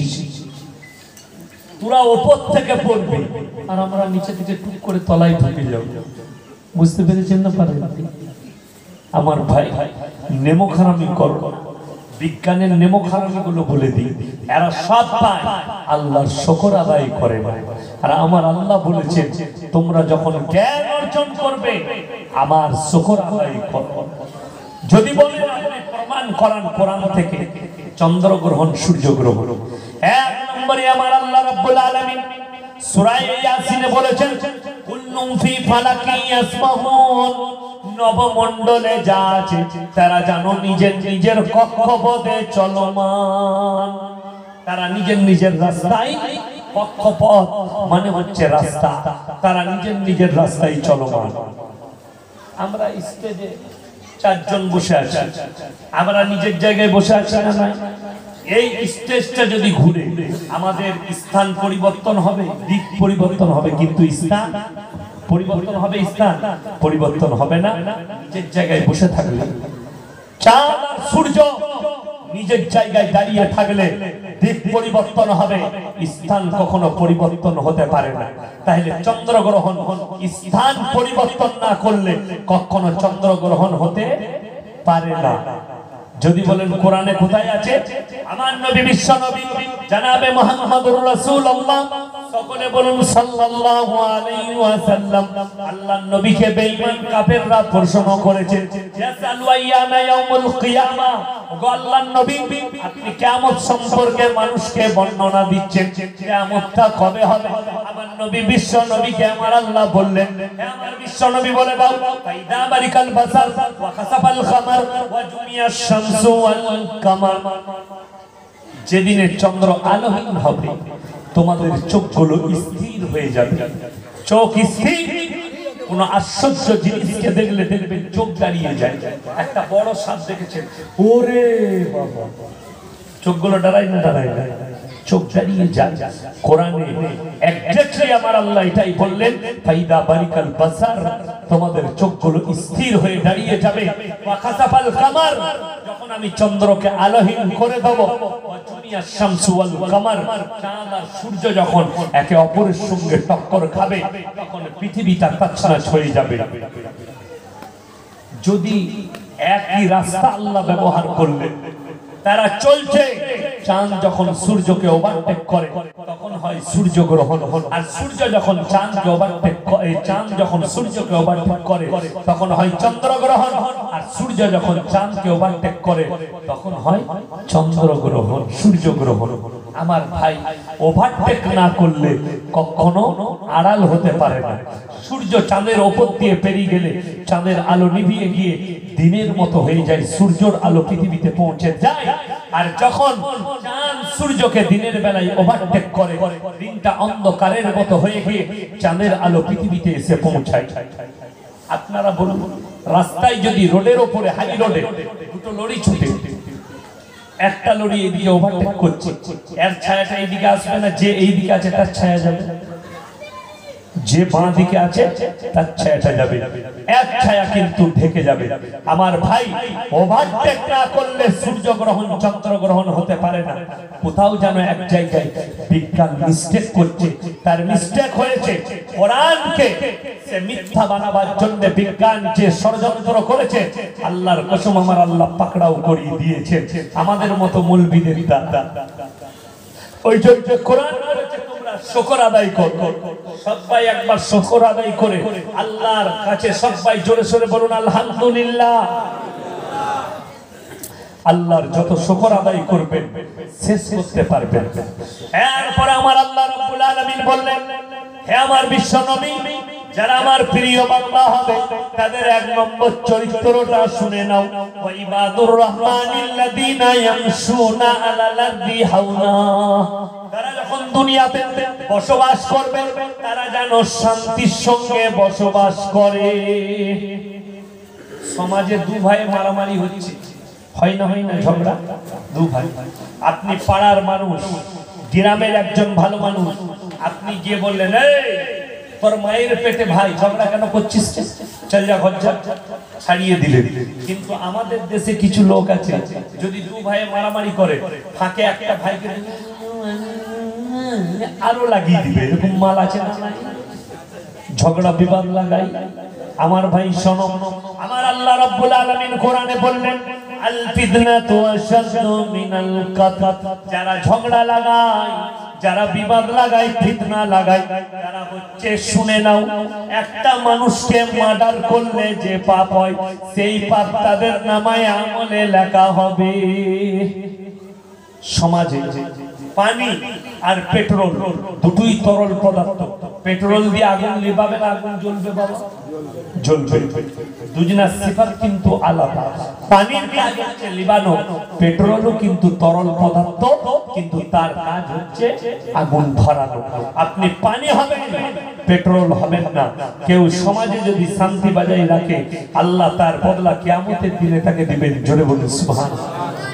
তোরা উপর থেকে পড়বে আর আমরা নিচে থেকে টুক করে তলায় ঢুকে যাব। বুঝতে পেরেছেন না? পারেন? আমার ভাই নেমোখারামি করো না। বিজ্ঞানের নেমোখারামি গুলো বলে দিই, এরা সব পায়, আল্লাহর শুকর আদায় করে না। আর আমার আল্লাহ বলেছেন তোমরা যখন জ্ঞান অর্জন করবে আমার শুকর আদায় করো। যদি বলেন আপনি প্রমাণ করান কোরআন থেকে চন্দ্র গ্রহণ, সূর্য গ্রহণ, এক নম্বরে আমার আল্লাহ রাব্বুল আলামিন সূরা ইয়াসিনে বলেছেন কুল্লুম ফি ফালাকি ইয়াসবাহুন, নবমণ্ডলে যা আছে তারা জানো নিজের নিজের কক্ষপথে চলমান। তারা নিজের নিজের রাস্তায়, কক্ষপথ মানে হচ্ছে রাস্তা, তারা নিজের নিজের রাস্তায় চলমান। আমরা স্টেজে চারজন বসে আছি, আমরা নিজের জায়গায় বসে আছি না? নাই। এই স্টেজটা যদি ঘুরে আমাদের স্থান পরিবর্তন হবে, দিক পরিবর্তন হবে, কিন্তু স্থান পরিবর্তন হবে? স্থান পরিবর্তন হবে না। নিজের জায়গায় বসে থাকলে, চাঁদ আর সূর্য নিজের জায়গায় দাঁড়িয়ে থাকলে দিক পরিবর্তন হবে, স্থান কখনো পরিবর্তন হতে পারে না। তাহলে চন্দ্রগ্রহণ স্থান পরিবর্তন না করলে কখনো চন্দ্রগ্রহণ হতে পারে না। যদি বলেন কোরআনে কোথায় আছে? আমার নবী বিশ্ব নবী জনাবে মুহাম্মদুর রাসূলুল্লাহ, সকলে বলুন সাল্লাল্লাহু আলাইহি ওয়াসাল্লাম। আল্লাহর নবীকে বেঈমান কাফেররা প্রশ্ন করেছে, ইয়াসালু আইয়ানা ইয়াউমুল কিয়ামা, ওগো আল্লাহর নবী আপনি কিয়ামত সম্পর্কে মানুষকে বর্ণনা দিচ্ছেন, কিয়ামতটা কবে হবে? আমার নবী বিশ্ব নবীকে আমার আল্লাহ বললেন, হে আমার বিশ্ব নবী বলে দাও, ফাইদা বারিকাল বাসার ওয়া খাসাফাল কামার ওয়া জুমিয়াশ শামসু ওয়াল কামার, যেদিনে চন্দ্র আলোহীন হবে তোমাদের চোখগুলো স্থির হয়ে যাবে। চোখ স্থির, কোন আশ্চর্য জিনিসকে দেখলে দেখবেন চোখ দাঁড়িয়ে যায়। একটা বড় সাপ দেখেছেন, ওরে বাবা, চোখগুলো দাঁড়ায় না? দাঁড়ায় না, চোখ দাঁড়িয়ে যায়। কোরআনে এক্স্যাক্টলি আমার আল্লাহ এটাই বললেন, ফাইদা বারিকাল বাসার, তোমাদের চোখগুলো স্থির হয়ে দাঁড়িয়ে যাবে। ওয়া খাসাফাল কামার, যখন আমি চন্দ্রকে আলোহীন করে দেব। ওয়া জুমিয়াশ শামসু ওয়াল কামার, চাঁদ আর সূর্য যখন একে অপরের সঙ্গে টক্কর খাবে তখন পৃথিবীটা তছনছ হয়ে যাবে। যদি একই রাস্তা আল্লাহ ব্যবহার করলে, তারা চলছে, চাঁদ যখন সূর্যকে ওভারটেক করে তখন হয় সূর্যগ্রহণ। আর সূর্য যখন চাঁদকে ওভারটেক করে, চাঁদ যখন সূর্যকে ওভারটেক করে তখন হয় চন্দ্রগ্রহণ। আর সূর্য যখন চাঁদকে ওভারটেক করে তখন হয় চন্দ্রগ্রহণ, সূর্যগ্রহণ। আমার ভাই, ওভারটেক না করলে কখনো আড়াল হতে পারে না। সূর্য চাঁদের ওপর দিয়ে পেরিয়ে গেলে চাঁদের আলো নিভিয়ে গিয়ে দিনের মতো হয়ে যায়, সূর্যের আলো পৃথিবীতে পৌঁছে যায়। আর যখন চাঁদ সূর্যকে দিনের বেলায় ওভারটেক করে, দিনটা অন্ধকারের মতো হয়ে গিয়ে চাঁদের আলো পৃথিবীতে এসে পৌঁছায়। আপনারা বলুন, রাস্তায় যদি রোডের ওপরে, হাই রোডে দুটো লরি ছুটে, একটা লরি এইদিকে ওভারটেক করছে, এর ছায়াটা এইদিকে আসবে না, যে এইদিকে আছে তার ছায়া যাবে, যে বাঁ দিকে আছে তার ছায়াটা যাবে, এক ছায়া কিন্তু ঢেকে যাবে। আমার ভাই, ওভারটেক না করলে সূর্যগ্রহণ চন্দ্রগ্রহণ হতে পারে না। কোথাও যেন এক জায়গায় বিজ্ঞান মিস্টেক করছে, তার মিস্টেক হয়েছে। কোরআনকে সে মিথ্যা বানাবার জন্য বিজ্ঞান যে ষড়যন্ত্র করেছে, আল্লাহর কসম আমার আল্লাহ পাকড়াও করিয়ে দিয়েছে আমাদের মতো মৌলবীদের দ্বারা। ওই জন্য কোরআন বলেছে তোমরা শুকর আদায় করো। সবাই একবার শুকর আদায় করে আল্লাহর কাছে সবাই জোরে সোরে বলুন আলহামদুলিল্লাহ। আল্লাহর যত শুকর আদায় করবেন শেষ করতে পারবেন। এরপরে আমার আল্লাহ রাব্বুল আলামিন বললেন, হে আমার বিশ্ব নবী, যারা আমার প্রিয় বান্দা হবে তাদের এক নম্বর চরিত্রটা শুনে নাও। ওয়া ইবাদুর রহমানিল্লাযীনা ইয়ামশুনা আলাল আরদি হাওনা। তারা যখন দুনিয়াতে বসবাস করবে তারা যেন শান্তির সঙ্গে বসবাস করে। সমাজে দু ভাই মারামারি হচ্ছে, হয় না হয় না ঝগড়া, দু ভাই। আপনি পাড়ার মানুষ, গ্রামের একজন ভালো মানুষ, আপনি গিয়ে বললেন, এই তোর মায়ের পেটে ভাই, ঝগড়া কেন করছিস, চল যা ঘর যা, ছাড়িয়ে দিলেন। কিন্তু আমাদের দেশে কিছু লোক আছে, যদি দু ভাই মারামারি করে ফাঁকে একটা ভাইকে আরো লাগিয়ে দিবে, এরকম মাল আছে না, ঝগড়া বিবাদ লাগাই। আমার ভাই শোনো, আমার আল্লাহ রাব্বুল আলামিন কোরআনে বললেন, আল ফিতনাতু আশাদ্দু মিনাল কাতল। যারা ঝগড়া লাগায়, যারা বিবাদ লাগায়, ফিতনা লাগায়, যারা হচ্ছে, শুনে নাও, একটা মানুষকে মার্ডার করলে যে পাপ হয় সেই পাপ তাদের নামায় আমলে লেখা হবে। সমাজে পানি আর পেট্রোল দুটোই তরল পদার্থ। পেট্রোল দিয়ে আগুন লিভাবে না, আগুন জ্বলবে বাবা, জ্বলবে। দুজনের সিফাত কিন্তু আলাদা। পানির কাজ হচ্ছে লিবানো, পেট্রোলও কিন্তু তরল পদার্থ, কিন্তু তার কাজ হচ্ছে আগুন ধরানো। আপনি পানি হবেন, পেট্রোল হবেন না। কেউ সমাজে যদি শান্তি বজায় রাখে, আল্লাহ তার বদলা কিয়ামতের দিনে তাকে দিবেন। জোরে বলুন সুবহানাল্লাহ।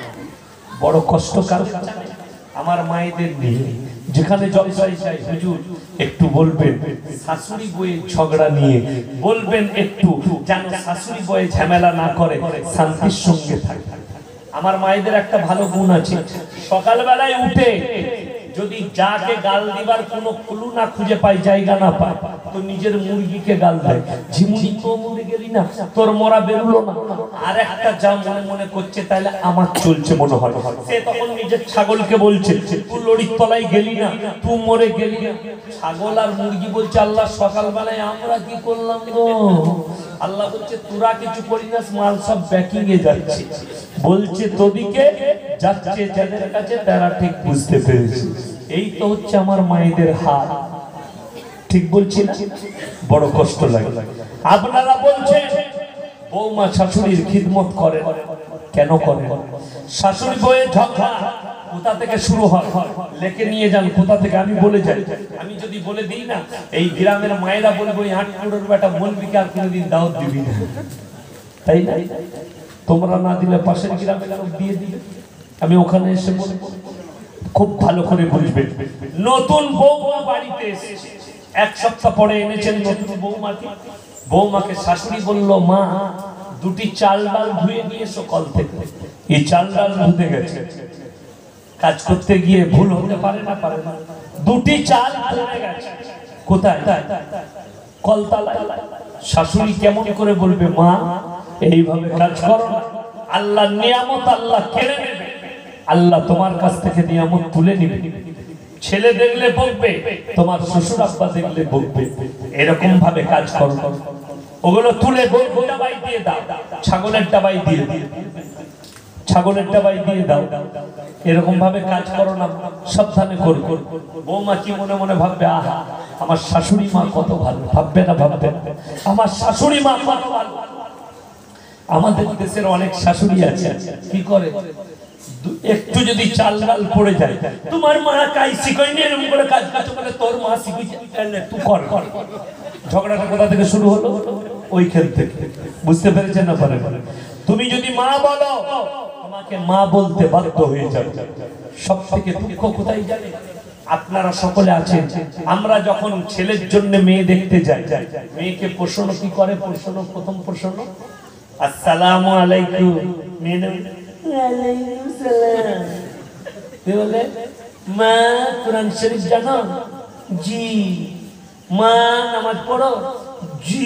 বড় কষ্ট কার আমার মায়েদের নিয়ে, যেখানে জলসাই চাই, হুজুর একটু বলবেন শাশুড়ি বউয়ের ঝগড়া নিয়ে, বলবেন একটু যেন শাশুড়ি বউয়ে ঝামেলা না করে, শান্তির সঙ্গে থাকে। আমার মায়েদের একটা ভালো গুণ আছে, সকালবেলায় উঠে যদি যাকে গাল দিবার কোনো ক্লু না খুঁজে পায়, জায়গা না পায়, তো নিজের মুরগিকে গাল দেয়। ঝিমুনি তো মরে গেলি না, তোর মরা বেরুলো না। আর একটা যা মনে মনে করছে তাহলে আমার চলছে মনে হয়, সে তখন নিজের ছাগলকে বলছে, তুই লড়ির তলায় গেলি না, তুই মরে গেলি না। ছাগল আর মুরগি বলছে, আল্লাহ সকালবেলায় আমরা কি করলাম গো? আল্লাহ বলছে, তোরা কিছু করি না, মাল সব ব্যাকিং এ যাচ্ছে। বলছে তোদিকে যাচ্ছে যাদের কাছে, তারা ঠিক বুঝতে পেরেছে। এই তো হচ্ছে আমার মায়েদের হাল। ঠিক বলছি না? বড় কষ্ট লাগে। আপনারা বলছেন বৌমা শাশুড়ির খিদমত করে, কেন করে? শাশুড়ি বউয়ের ঝগড়া কোথা থেকে শুরু হয় লেখে নিয়ে যান, কোথা থেকে আমি বলে যাই। আমি যদি বলে দিই না, এই গ্রামের মায়েরা বলবো এই আটপুরের বেটা বলবিকে আর কোনোদিন দাওয়াত দিবি না, তাই না? তোমরা না দিলে পাশের গ্রামে লোক দিয়ে দিবে। আমি ওখানে এসে বলবো, খুব ভালো করে বুঝবেন। নতুন বৌমা বাড়িতে এসেছে, এক সপ্তাহ পরে এনেছেন নতুন বৌমাকে। বৌমাকে শাশুড়ি বলল, মা দুটি চাল ডাল ধুয়ে নিয়ে এসো কল থেকে। এই চাল ডাল ধুতে গেছে, কাজ করতে গিয়ে ভুল হতে পারে না, পারে না। দুটি চাল ধুয়ে গেছে কোথায়? কলতলায়। শাশুড়ি কেমন করে বলবে, মা এইভাবে কাজ করো না, আল্লাহর নিয়ামত আল্লাহ কেড়ে নেবে, আল্লাহ তোমার কাছ থেকে নিয়ামত তুলে নেবে। ছেলে দেখলে বকবে, তোমার শ্বশুর আব্বা দেখলে বকবে। এরকম ভাবে কাজ করো। ওগুলো তুলে গরুর ডাবাই দিয়ে দাও, ছাগলের ডাবাই দিয়ে দাও, ছাগলের ডাবাই দিয়ে দাও। এরকম ভাবে কাজ করো না, সাবধানে করো। বৌমা কি মনে মনে ভাববে, আহা আমার শাশুড়ি মা কত ভালো, ভাববে না ভাববে না আমার শাশুড়ি মা কত ভালো। আমাদের দেশের অনেক শাশুড়ি আছে কি করে, একটু যদি চাল ডাল পড়ে যায়, তোমার মা কাই শিখায়নি এরকম করে কাজ কাজ করে, তোর মা শিখিয়েছে তুই কর। ঝগড়াটা কোথা থেকে শুরু হলো? ওইখান থেকে। বুঝতে পেরেছেন না? পারে তুমি যদি মা বলো, তোমাকে মা বলতে বাধ্য হয়ে যাবে। সব থেকে দুঃখ কোথায় জানে? আপনারা সকলে আছেন, আমরা যখন ছেলের জন্য মেয়ে দেখতে যাই, মেয়েকে প্রশ্ন কি করে? প্রশ্ন প্রথম প্রশ্ন আসসালামু আলাইকুম, মেয়ে ওয়ালাইকুম সালাম। কি বলে? মা কুরআন শরীফ জানো? জি। মা নামাজ পড়ো? জি।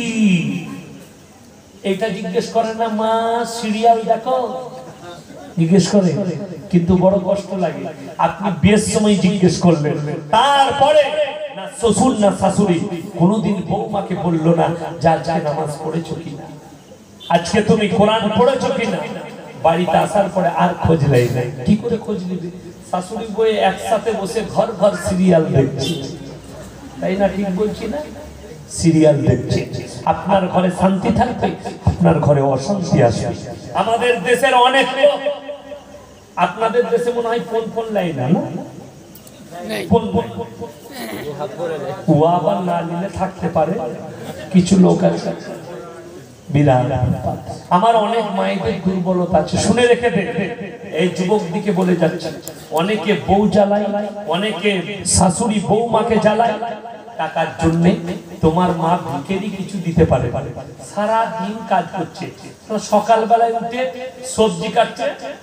এটা জিজ্ঞেস করে না মা সিরিয়াল দেখো? জিজ্ঞেস করে, কিন্তু বড় কষ্ট লাগে। আপনি বিয়ের সময় জিজ্ঞেস করলেন, তারপরে না শ্বশুর না শাশুড়ি কোনোদিন বৌমাকে বললো না যা যা নামাজ পড়েছো কিনা, আজকে তুমি কোরআন পড়েছো কিনা। বাড়িতে আসার পরে আর খোঁজ নেই। কি করে খোঁজ নিবি? শাশুড়ি বউ একসাথে বসে ঘর ঘর সিরিয়াল দেখছি, তাই না? ঠিক বলছি না? সিরিয়াল দেখছে। আপনার ঘরে শান্তি থাকবে, আপনার ঘরে অশান্তি আসবে। আমাদের দেশের অনেক লোক, আপনাদের দেশে মনে হয় ফোন ফোন লাইন না, ফোন ও আবার না নিলে থাকতে পারে কিছু লোক আছে। বিরাট আমার অনেক মায়েদের দুর্বলতা আছে, শুনে রেখে দে। এই যুবক দিকে বলে যাচ্ছে, অনেকে বউ জ্বালায়, অনেকে শাশুড়ি বৌমাকে জ্বালায় টাকার জন্য। তোমার মা ভিখেরি কিছু দিতে পারে, সারা দিন কাজ করছে, সকাল বেলায় উঠে সবজি কাটছে,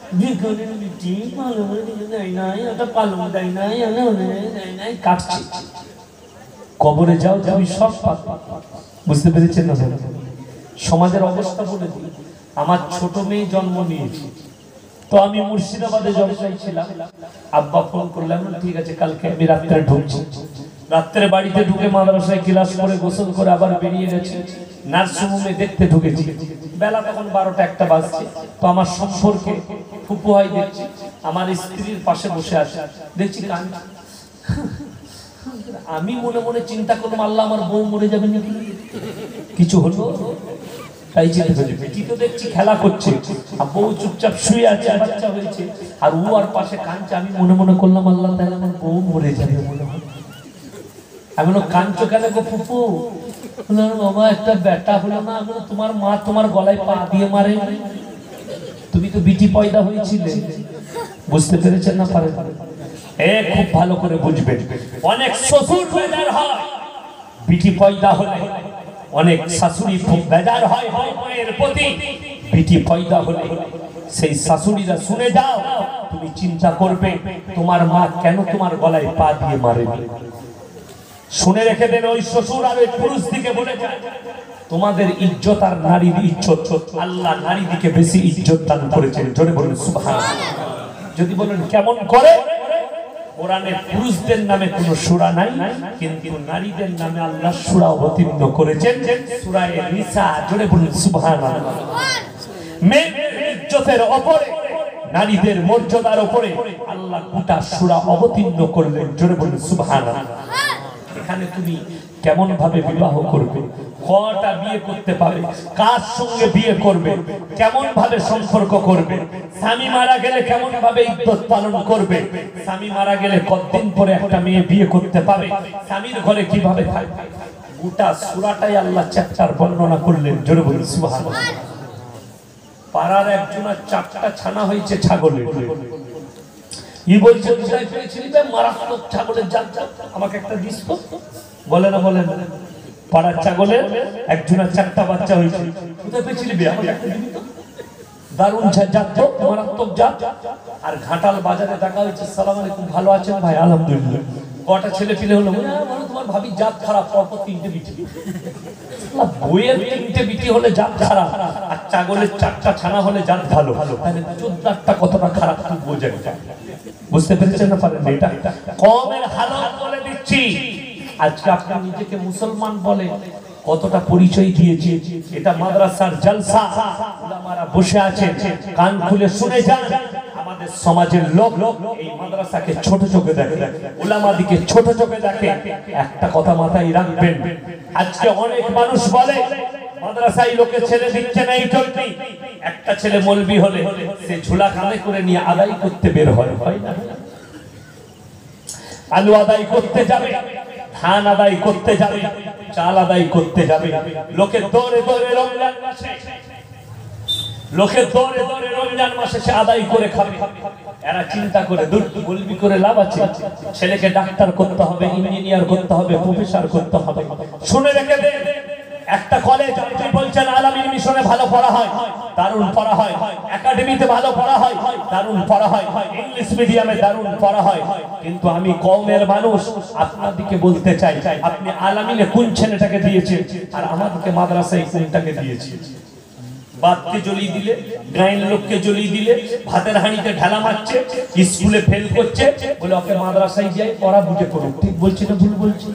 কাটছে। কবরে যাও তুমি সব পাবে। বুঝতে পেরেছেন না? সমাজের অবস্থা বলে দিই। আমার ছোট মেয়ে জন্ম নিয়েছে, তো আমি মুর্শিদাবাদে জলসায় ছিলাম। আব্বা ফোন করলাম, ঠিক আছে কালকে আমি রাত্রে ঢুকছি। রাত্রে বাড়িতে ঢুকে মাদ্রাসায় ক্লাস করে গোসল করে আবার বেরিয়ে গেছি, নার্সিংহোমে দেখতে ঢুকেছি। বেলা তখন বারোটা একটা বাজছে। তো আমার সম্পর্কে ফুপু হয় দেখছি, আমার স্ত্রীর পাশে বসে আছে, দেখছি কান। আমি মনে মনে চিন্তা করলাম, আল্লাহ আমার বউ মরে যাবে নাকি, কিছু হলো তাই চিন্তা করছি। বেটি তো দেখছি খেলা করছে, আর বউ চুপচাপ শুয়ে আছে, বাচ্চা হয়েছে, আর ও আর পাশে কাঁদছে। আমি মনে মনে করলাম, আল্লাহ তাহলে আমার বউ মরে যাবে মনে হয়। আমি বললাম, কাঁদছো কেন গো ফুপু? বাবা একটা বেটা হলো না। আমি বললাম, তোমার মা তোমার গলায় পা দিয়ে মারে, তুমি তো বিটি পয়দা হয়েছিলে। বুঝতে পেরেছেন না? পারে এ খুব ভালো করে বুঝবেন। অনেক শ্বশুর বেজার হয় বিটি পয়দা হলে, অনেক শাশুড়ি খুব বেজার হয় মায়ের প্রতি বিটি পয়দা হলে। সেই শাশুড়িরা শুনে যাও, তুমি চিন্তা করবে তোমার মা কেন তোমার গলায় পা দিয়ে মারে। শুনে রেখে দেন, ওই শ্বশুর আর ওই পুরুষ দিকে বলে যায়, তোমাদের ইজ্জত আর নারীর ইজ্জত, আল্লাহ নারী দিকে বেশি ইজ্জত দান করেছেন। জোরে বলুন সুবহানাল্লাহ। যদি বলেন কেমন করে, কোরআনে পুরুষদের নামে কোনো সূরা নাই, কিন্তু নারীদের নামে আল্লাহ সূরা অবতীর্ণ করেছেন, সূরা নিসা। জোরে বলুন সুবহানাল্লাহ। মেয়েদের ইজ্জতের উপরে, নারীদের মর্যাদার উপরে আল্লাহ গোটা সূরা অবতীর্ণ করলেন। জোরে বলুন সুবহানাল্লাহ। এখানে তুমি কেমন ভাবে বিবাহ করবে, কটা বিয়ে করতে পারবে, কার সঙ্গে বিয়ে করবে, কেমন ভাবে সম্পর্ক করবে, স্বামী মারা গেলে কেমন ভাবে ইজ্জত পালন করবে, স্বামী মারা গেলে কতদিন পরে একটা মেয়ে বিয়ে করতে পারে, স্বামীর ঘরে কিভাবে থাকবে, গোটা সূরাটাই আল্লাহ চ্যাপ্টার বর্ণনা করলেন। জোরে বলুন সুবহানাল্লাহ। পাড়ার একজনের চারটা ছানা হয়েছে ছাগলের। ই বলছে, কোথায় পেয়েছিলি বে মারাত্মক ছাগলের জাত, আমাকে একটা দিস তো। বলে না বলে না, পাড়ার ছাগলের একজনের চারটা বাচ্চা হয়েছে, কোথায় পেয়েছিলি বে, আমাকে একটা দিবি তো। দারুণ জাত তো, মারাত্মক জাত। আর ঘাটাল বাজারে দেখা হয়েছে, সালাম আলাইকুম, ভালো আছেন ভাই? আলহামদুলিল্লাহ। কটা ছেলে পিলে হলো, তোমার ভাবি জাত খারাপ, পরপর তিনটে বিটি। বইয়ের তিনটে বিটি হলে জাত খারাপ, আর ছাগলের চারটা ছানা হলে জাত ভালো, তাহলে চোদ্দটা কতটা খারাপ তুই বোঝেন। বুঝতে পেরেছেন না পারেন? এটা কওমের হালত বলে দিচ্ছি। আজকে আপনি নিজেকে মুসলমান বলে কতটা পরিচয় দিয়েছে। এটা মাদ্রাসার জলসা, উলামারা বসে আছেন, কান খুলে শুনে যান। আমাদের সমাজের লোক এই মাদ্রাসাকে ছোট চোখে দেখে, উলামাদিকে ছোট চোখে দেখে। একটা কথা মাথায় রাখবেন, আজকে অনেক মানুষ বলে মাদ্রাসায় লোকে ছেলে দিচ্ছে না, এই জন্যই একটা ছেলে মৌলবি হলে সে ঝুলা কাঁধে করে নিয়ে আদায় করতে বের হয়, হয় না? আলু আদায় করতে যাবে, ধান আদায় করতে যাবে, চাল আদায় করতে যাবে, লোকে দৌড়ে দৌড়ে রমজান মাসে লোকে দৌড়ে দৌড়ে রমজান মাসে সে আদায় করে খাবে। এরা চিন্তা করে দূর বলবি করে লাভ আছে, ছেলেকে ডাক্তার করতে হবে, ইঞ্জিনিয়ার করতে হবে, প্রফেসর করতে হবে। শুনে রেখে দে, একটা কলেজ আপনি বলছেন আলামিন মিশনে ভালো পড়া হয়, দারুণ পড়া হয়, একাডেমিতে ভালো পড়া হয়, দারুণ পড়া হয়, ইংলিশ মিডিয়ামে দারুণ পড়া হয়, কিন্তু আমি কওমের মানুষ আপনাদেরকে বলতে চাই, আপনি আলামিনে কোন ছেলেটাকে দিয়েছেন আর আমাদেরকে মাদ্রাসায় কোনটাকে দিয়েছেন? বাদকে জ্বলিয়ে দিলে, গায়ের লোককে জ্বলিয়ে দিলে, ভাতের হাঁড়িতে ঢালা মারছে, স্কুলে ফেল করছে, বলে ওকে মাদ্রাসায় যাই পড়া বুঝে করুক। ঠিক বলছি না ভুল বলছি?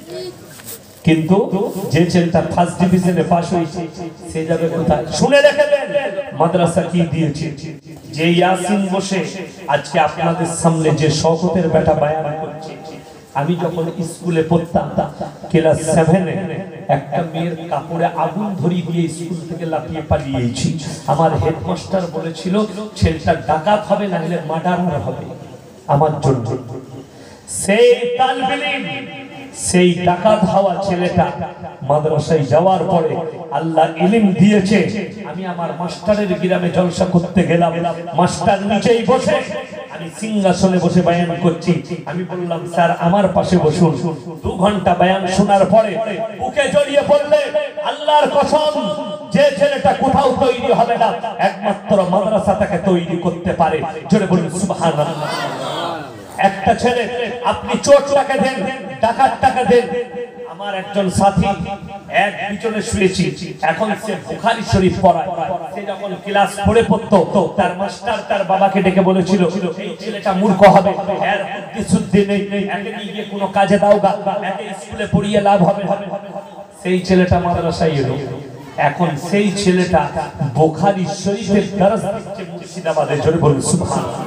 কিন্তু যে ছেলেটা ফার্স্ট ডিভিশনে পাস হয়েছে সে যাবে কোথায়? শুনে রেখে দেন মাদ্রাসা কি দিয়েছে। যে ইয়াসিন বসে আজকে আপনাদের সামনে যে শওকতের বেটা বায়ান করছে, আমি যখন স্কুলে পড়তাম ক্লাস সেভেনে একটা মেয়ের কাপড়ে আগুন ধরিয়ে দিয়ে স্কুল থেকে লাফিয়ে পালিয়েছি। আমার হেডমাস্টার বলেছিল ছেলেটা ডাকাত হবে না হলে মার্ডারার হবে আমার জন্য। সেই তালবে ইলম, সেই ডাকাত হওয়া ছেলেটা মাদ্রাসায় যাওয়ার পরে আল্লাহ ইলম দিয়েছে। আমি আমার মাস্টারের গ্রামে জলসা করতে গেলাম, মাস্টার নিচেই বসে, আমি সিংহাসনে বসে বয়ান করছি। আমি বললাম স্যার আমার পাশে বসুন। দু ঘন্টা বয়ান শোনার পরে বুকে জড়িয়ে পড়লে আল্লাহর কসম, যে ছেলেটা কোথাও তৈরি হবে না একমাত্র মাদ্রাসা তাকে তৈরি করতে পারে। জোরে বলুন সুবহানাল্লাহ। একটা ছেলে আপনি চোরটাকে দেন, ডাকাতটাকে দেন। আমার একজন সাথী এক পিছনে শুয়েছি, এখন সে বুখারী শরীফ পড়ায়। সে যখন ক্লাস পড়ে পড়তো তার মাস্টার তার বাবাকে ডেকে বলেছিল এই ছেলেটা মূর্খ হবে, এর বুদ্ধি শুদ্ধি নেই, একে নিয়ে কোনো কাজে দাও গা, একে স্কুলে পড়িয়ে লাভ হবে। সেই ছেলেটা মাদ্রাসায় এলো। এখন সেই ছেলেটা বুখারী শরীফের দরস দিচ্ছে মুর্শিদাবাদে। জোরে বলুন সুবহানাল্লাহ।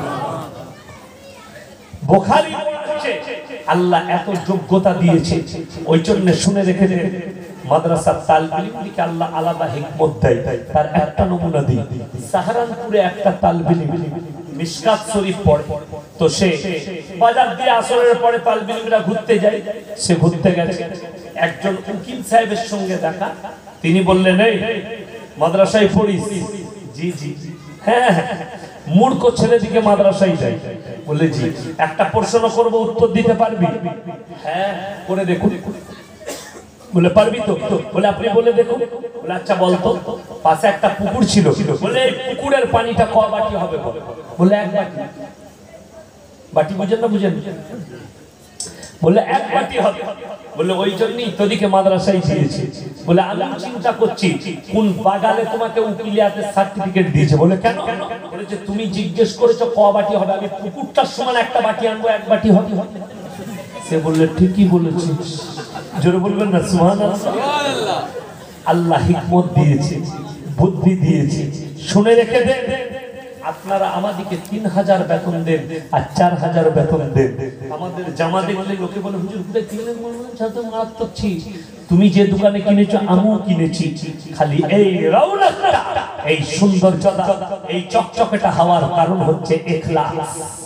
বুখারী পড়ছে, আল্লাহ এত যোগ্যতা দিয়েছে, ওই জন্য শুনে রেখে দেন মাদ্রাসার তালবে ইলমকে আল্লাহ আলাদা হিকমত দেয়। তার একটা নমুনা দিই, সাহারানপুরে একটা তালবে ইলম মিশকাত শরীফ পড়ে, তো সে বাজার দিয়ে আসরের পরে তালবে ইলমরা ঘুরতে যায়। সে ঘুরতে গেছে, একজন উকিল সাহেবের সঙ্গে দেখা। তিনি বললেন এই মাদ্রাসায় পড়িস? জি জি। হ্যাঁ, মূর্খ ছেলেদিকে মাদ্রাসায় যায়। বলে জি। একটা প্রশ্ন করব, উত্তর দিতে পারবি? হ্যাঁ, করে দেখুন। বলে পারবি তো? বলে আপনি বলে দেখুন। বলে আচ্ছা বলতো, পাশে একটা পুকুর ছিল, বলে এই পুকুরের পানিটা ক বাটি হবে? বলে এক বাটি। বাটি বুঝেন না? বুঝেন? বলে এক বাটি হবে। বলে ওই জন্যই তোদিকে মাদ্রাসায় দিয়েছে। বলে আমি চিন্তা করছি কোন বাগালে তোমাকে উকিলিয়াতের সার্টিফিকেট দিয়েছে। বলে কেন? বলেছে তুমি জিজ্ঞেস করেছো ক বাটি হবে, আমি পুকুরটার সমান একটা বাটি আনবো, এক বাটি হবে। সে বললে ঠিকই বলেছিস। জোরে বলবেন না সুবহানাল্লাহ। আল্লাহ হিকমত দিয়েছে, বুদ্ধি দিয়েছে। শুনে রেখে দেন, আপনারা আমাদেরকে তিন হাজার বেতন দেন আর চার হাজার বেতন দেন। আমাদের জামা দেখলে লোকে বলে হুজুর কোথায় কিনলেন? মারাত্মক ছি। তুমি যে দোকানে কিনেছো আমিও কিনেছি, খালি এই রৌনকটা, এই সৌন্দর্যতা, এই চকচকেটা হওয়ার কারণ হচ্ছে ইখলাস,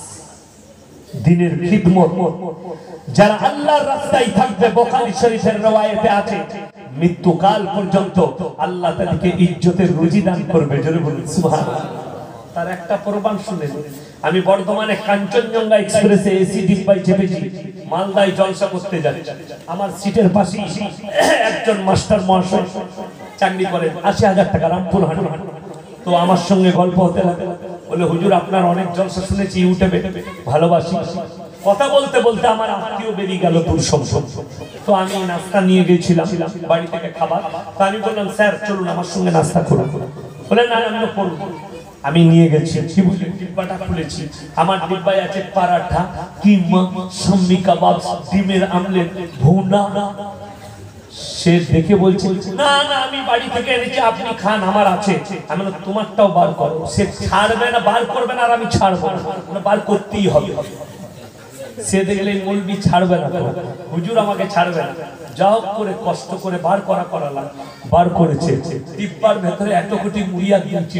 দ্বীনের খিদমত। যারা আল্লাহর রাস্তায় থাকবে, বুখারী শরীফের রওয়ায়াতে আছে মৃত্যুকাল পর্যন্ত আল্লাহ তাদেরকে ইজ্জতের রুজি দান করবে। জোরে বলুন সুবহানাল্লাহ। তার একটা প্রমাণ শুনেন। আমি বর্ধমানে কাঞ্চনজঙ্ঘা এক্সপ্রেসে এসি ডিব্বায় চেপেছি, মালদায় জলসা করতে যাচ্ছি। আমার সিটের পাশে একজন মাস্টার মহাশয় চাকরি করেন, আশি হাজার টাকা, রামপুর হাট। তো আমার সঙ্গে গল্প হতে লাগে। বলে হুজুর আপনার অনেক জলসা শুনেছি ইউটিউবে, ভালোবাসি, কথা বলতে বলতে আমার আত্মীয় বেরিয়ে গেল দূর সম্পর্ক। তো আমি নাস্তা নিয়ে গেছিলাম বাড়ি থেকে খাবার। তো আমি বললাম স্যার চলুন আমার সঙ্গে নাস্তা করুন। বলেন না আমি করব। আমি নিয়ে গেছি, কি বুঝলেন, ডিব্বাটা খুলেছি। আমার ডিব্বায় আছে পরাঠা, কিমা, শাম্মি কাবাব, ডিমের আমলেট, ভুনা। সে দেখে বলছে না না আমি বাড়ি থেকে এনেছি, আপনি খান, আমার আছে। আমি বললাম তোমারটাও বার করো। সে ছাড়বে না, বার করবে না, আর আমি ছাড়বো না, বার করতেই হবে। সে দেখলে মৌলবি ছাড়বে না, হুজুর আমাকে ছাড়বে না। যা হোক করে কষ্ট করে বার করা করালাম, বার করেছে। ডিব্বার ভেতরে এত কোটি মুড়িয়া দিয়েছি।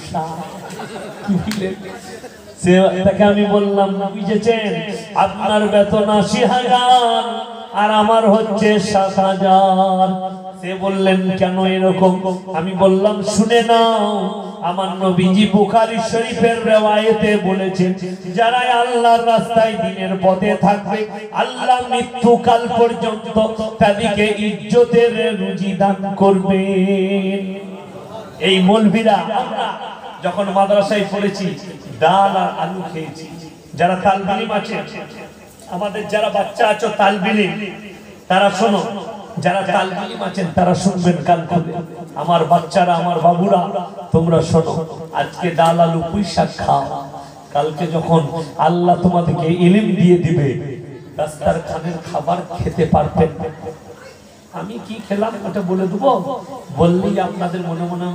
সে তাকে আমি বললাম বুঝেছেন আপনার বেতন আশি হাজার আর আমার হচ্ছে সাত হাজার। সে বললেন কেন এরকম? আমি বললাম শুনে নাও, আমার নবীজি বুখারী শরীফের রিওয়ায়েতে বলেছেন যারা আল্লাহর রাস্তায় দিনের পথে থাকবে আল্লাহ মৃত্যুকাল পর্যন্ত তাদেরকে ইজ্জতের রুজি দান করবেন। এই মৌলবীরা আমরা যখন মাদ্রাসায় পড়েছি ডাল আর আলু খেয়েছি। যারা তালবিলিম আছে, আমাদের যারা বাচ্চা আছো তালবিলিম, তারা শোনো, যারা তালবিলিম আছেন তারা শুনবেন কান খুলে। আমার বাচ্চারা, আমার বাবুরা, তোমরা শোনো, আজকে ডাল আলু পুঁই শাক খাও, কালকে যখন আল্লাহ তোমাদেরকে ইলম দিয়ে দিবে রাস্তার খানের খাবার খেতে পারবেন। আমি কি খেলাম ওটা বলে দেবো? বললেই আপনাদের মনে মনে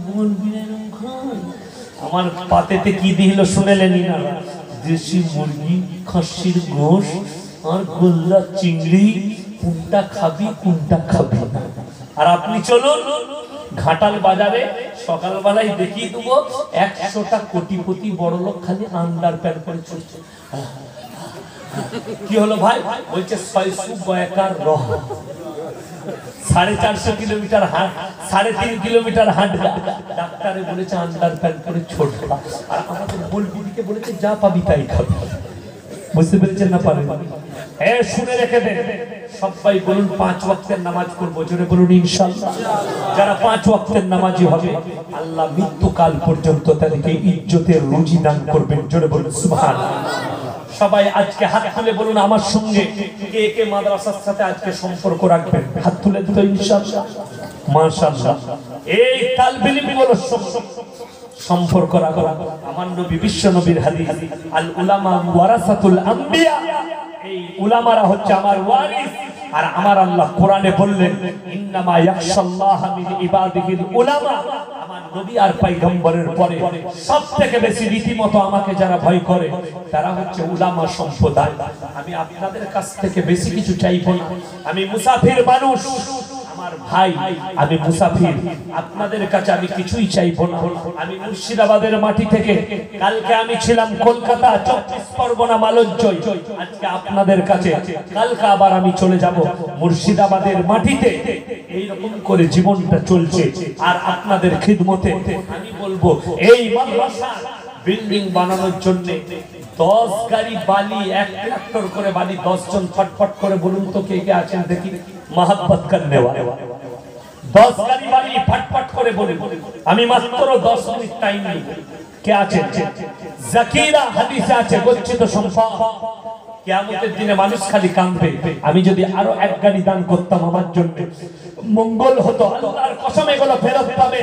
আমার পাতেতে কি দিল শুনেলেন না? দেশি মুরগি, খাসির গোশ আর গোল্লা চিংড়ি। কোনটা খাবি কোনটা খাবি না? আর আপনি চলুন ঘাটাল বাজারে, সকালবেলায় দেখিয়ে দেবো একশোটা কোটিপতি বড় লোক খালি আন্ডার প্যান্ট পরে চলছে। কি হলো ভাই? বলছে ছয়শো বয়াকার রহ, সাড়ে চারশো কিলোমিটার হাঁট, সাড়ে তিন কিলোমিটার হাঁটবে। ডাক্তারে বলেছে আন্ডার প্যান্ট করে ছোটবা, আর আমাদের বলবিদিকে বলেছে যা পাবি তাই খাবি। বুঝতে পেরেছেন না? পারেন? হ্যাঁ, শুনে রেখে দেন। সবাই বলুন পাঁচ ওয়াক্তের নামাজ পড়বো, জোরে বলুন ইনশাআল্লাহ। যারা পাঁচ ওয়াক্তের নামাজি হবে আল্লাহ মৃত্যুকাল পর্যন্ত তাদেরকে ইজ্জতের রুজি দান করবেন, জোরে বলুন সুবহানাল্লাহ। সবাই আজকে হাত তুলে বলুন আমার সঙ্গে কে কে মাদ্রাসার সাথে আজকে সম্পর্ক রাখবেন? হাত তুলে দিত ইনশাআল্লাহ। মাশাআল্লাহ। এই তালবিলিম বলো সম্পর্ক রাখো। আমার নবী বিশ্ব নবীর হাদিস, আল উলামা ওয়ারাসাতুল আম্বিয়া, এই উলামারা হচ্ছে আমার ওয়ারিস। আর আমার আল্লাহ কোরআনে বললেন ইন্নামা ইয়াখশাল্লাহা মিন ইবাদিহিল উলামা। আমার নবী আর পয়গম্বরের পরে সবথেকে বেশি রীতিমতো আমাকে যারা ভয় করে তারা হচ্ছে উলামা সম্প্রদায়। আমি আপনাদের কাছ থেকে বেশি কিছু চাইবো না। আমি মুসাফির মানুষ, আমার ভাই, আমি মুসাফির, আপনাদের কাছে আমি কিছুই চাইবো না। আমি মুর্শিদাবাদের মাটি থেকে, কালকে আমি ছিলাম কলকাতা, চব্বিশ পরগনা, মালঞ্চই, আজকে আপনাদের কাছে, কালকে আবার আমি চলে যাব মুর্শিদাবাদের মাটিতে। এইরকম করে জীবনটা চলছে। আর আপনাদের খিদমতে আমি বলবো এই মাদ্রাসা বিল্ডিং বানানোর জন্য দশ গাড়ি বালি, এক ট্রাক্টর করে বালি, দশ জন ফটফট করে বলুন তো কে কে আছেন দেখি মোহাব্বত করনে ওয়ালে। দশ গাড়ি বালি ফটফট করে বলুন, আমি মাত্র দশ মিনিট টাইম নিব। কে আছেন? জাকিরা হাদিসে আছে গচ্ছিত সম্পদ। কিয়ামতের দিনে মানুষ খালি কাঁদবে, আমি যদি আরো এক গাড়ি দান করতাম আমার জন্য মঙ্গল হতো। আল্লাহর কসম এগুলো ফেরত পাবে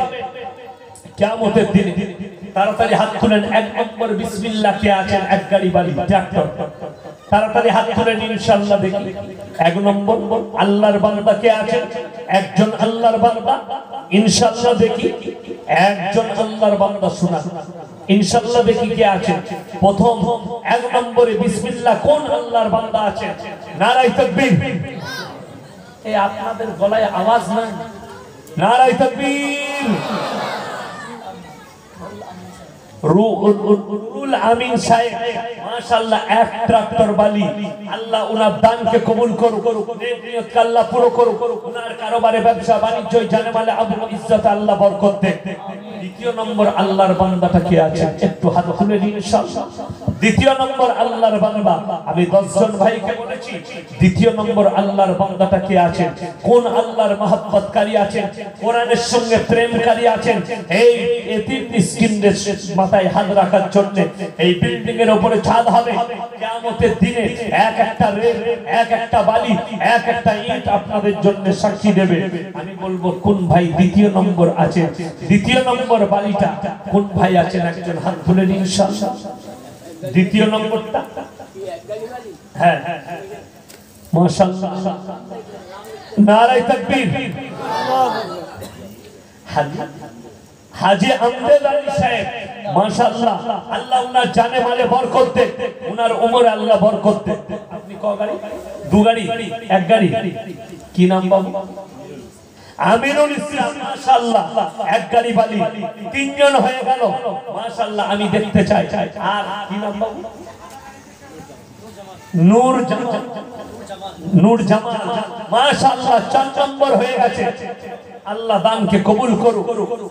কিয়ামতের দিনে। তাড়াতাড়ি হাত তুলেন। এক নম্বর বিসমিল্লাহ কে আছেন? এক গাড়ি বালি ট্রাক্টর। তাড়াতাড়ি হাত তুলেন ইনশাআল্লাহ দেখি। এক নম্বর আল্লাহর বান্দা কে আছেন? একজন আল্লাহর বান্দা ইনশাআল্লাহ দেখি। একজন আল্লাহর বান্দা শোনা ইনশাআল্লাহ দেখি কে আছেন। প্রথম এক নম্বরে বিসমিল্লাহ কোন আল্লাহর বান্দা আছেন? নারায়ে তাকবীর। এই আপনাদের গলায় আওয়াজ নাই। নারায়ে তাকবীর। রুহুল আমিন সাহেব মাশাআল্লাহ এক ট্রাক্টর বালি। আল্লাহ উনার দানকে কবুল করুক, নেক নিয়ত আল্লাহ পুরো করুক, উনার কারবারে ব্যবসা বাণিজ্য জানেমালে আবরু ইজ্জত আল্লাহ বরকত দেন। দ্বিতীয় নম্বর আল্লাহর বান্দাটা কে আছে? একটু হাত তুলে ইনশাআল্লাহ। দ্বিতীয় নম্বর আল্লাহর বান্দা, আমি দশ জন ভাইকে বলেছি দ্বিতীয় নম্বর আল্লাহর বান্দাটা কে আছেন, কোন আল্লাহর মহব্বতকারী আছেন, কোরআনের সঙ্গে প্রেমকারী আছেন। এই এতিম মিসকিনদের মাথায় হাত রাখার জন্য এই বিল্ডিং এর উপরে ছাদ হবে কিয়ামতের দিনে। এক একটা রেল, এক একটা বালি, এক একটা ইট আপনাদের জন্য সাক্ষী দেবে। আমি বলবো কোন ভাই দ্বিতীয় নম্বর আছে, দ্বিতীয় নম্বর বালিটা কোন ভাই আছেন, একজন হাত তুলে নিন ইনশাআল্লাহ। দ্বিতীয় নম্বরটা, হ্যাঁ মাশাআল্লাহ, নারায়ে তাকবীর। হাজী আমজাদ আলী সাহেব মাশাআল্লাহ, আল্লাহ উনার জানে মালে বরকত দেন, উনার উমরে আল্লাহ বরকত দেন। আপনি ক গাড়ি? দু গাড়ি, এক গাড়ি, কি নাম বাবু? আমিরুল ইসলাম মাশাআল্লাহ, এক গাড়ি বালি, তিনজন হয়ে গেল মাশাআল্লাহ। আমি দেখতে চাই। আর কি নাম বাবু? নূর জামাল, নূর জামাল মাশাআল্লাহ, চার নম্বর হয়ে গেছে। আল্লাহ দানকে কবুল করুক।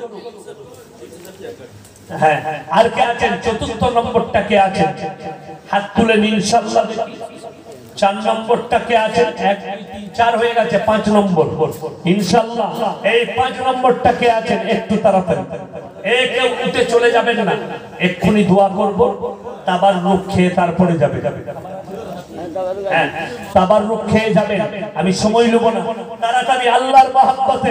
হ্যাঁ, আর কে আছেন? চতুর্থ নম্বরটা কে আছেন? হাত তুলে নিন ইনশাআল্লাহ। চার নম্বরটা কে আছেন? এক দুই তিন চার হয়ে গেছে, পাঁচ নম্বর ইনশাআল্লাহ। এই পাঁচ নম্বরটা কে আছেন? একটু তাড়াতাড়ি, এই কেউ উঠে চলে যাবেন না, এক্ষুনি দোয়া করব, তাবাররুক খেয়ে তারপরে যাবে। হ্যাঁ, তাবাররুক খেয়ে যাবেন, আমি সময় নেব না, তাড়াতাড়ি আল্লাহর মহব্বতে।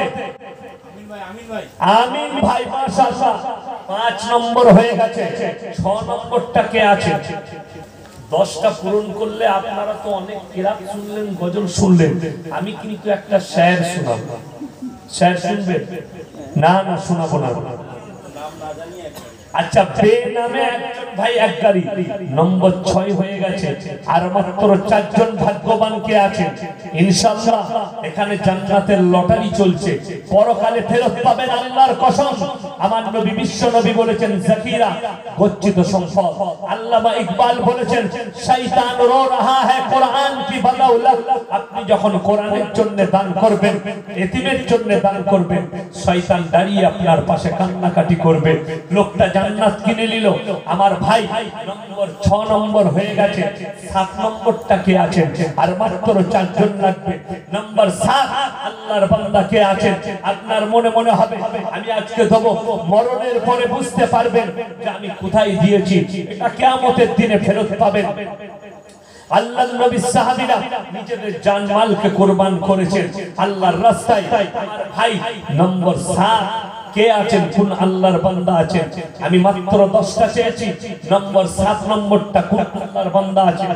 আমিন ভাই মাশাআল্লাহ, পাঁচ নম্বর হয়ে গেছে। ছ নম্বরটা কে আছে? দশটা পূরণ করলে আপনারা তো অনেক কিরাত শুনলেন, গজল শুনলেন, আমি কিন্তু একটা শের শোনাবো। শের শুনবেন? না না শোনাবো না। আচ্ছা, বেনামে একজন ভাই এক গাড়ি, নম্বর ছয় হয়ে গেছে। আর মাত্র চারজন ভাগ্যবান কে আছেন ইনশাআল্লাহ। এখানে জান্নাতের লটারি চলছে, পরকালে ফেরত পাবেন আল্লাহর কসম। আমার নবী বিশ্ব নবী বলেছেন যাকিরা গচ্ছিত সম্পদ। আল্লামা ইকবাল বলেছেন শয়তান রো রাহা হ্যায় কুরআন কি বদৌলত। আপনি যখন কোরআনের জন্য দান করবেন, এতিমের জন্য দান করবেন, শয়তান দাঁড়িয়ে আপনার পাশে কান্নাকাটি করবে। লোকটা জান্নাত কিনে নিল। আমার ভাই নম্বর ছ নম্বর হয়ে গেছে। সাত নম্বরটা কে আছেন? আর মাত্র চারজন লাগবে। নম্বর সাত আল্লাহর বান্দা কে আছেন? আপনার মনে মনে হবে আমি আজকে দেবো, মরণের পরে বুঝতে পারবেন যে আমি কোথায় দিয়েছি। এটা কিয়ামতের দিনে ফেরত পাবেন। আল্লাহর নবী সাহাবীরা নিজেদের জানমালকে কুরবান করেছেন আল্লাহর রাস্তায়। আমার ভাই নম্বর সাত কে আছেন? কোন আল্লাহর বান্দা আছেন? আমি মাত্র দশটা চেয়েছি, নম্বর সাত নম্বরটা কোন আল্লাহর বান্দা আছে?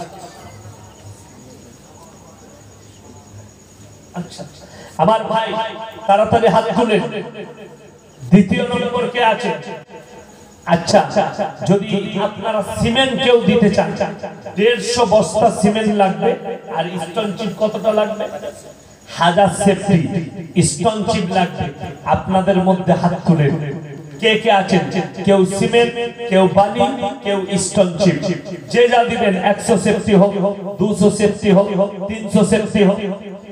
আচ্ছা আমার ভাই তাড়াতাড়ি হাত তুলেন। দ্বিতীয় নম্বর কে আছে? আচ্ছা, যদি আপনারা সিমেন্ট কেউ দিতে চান, দেড়শো বস্তা সিমেন্ট লাগবে। আর স্টোন চিপ কতটা লাগবে? হাজার সেফটি স্টোন চিপ লাগবে। আপনাদের মধ্যে হাত তুলে কে কে আছেন? কেউ সিমেন্ট, কেউ বালি, কেউ স্টোন চিপ। যে যা দিবেন, একশো সেফটি হোক, দুশো সেফটি হোক, তিনশো সেফটি হোক।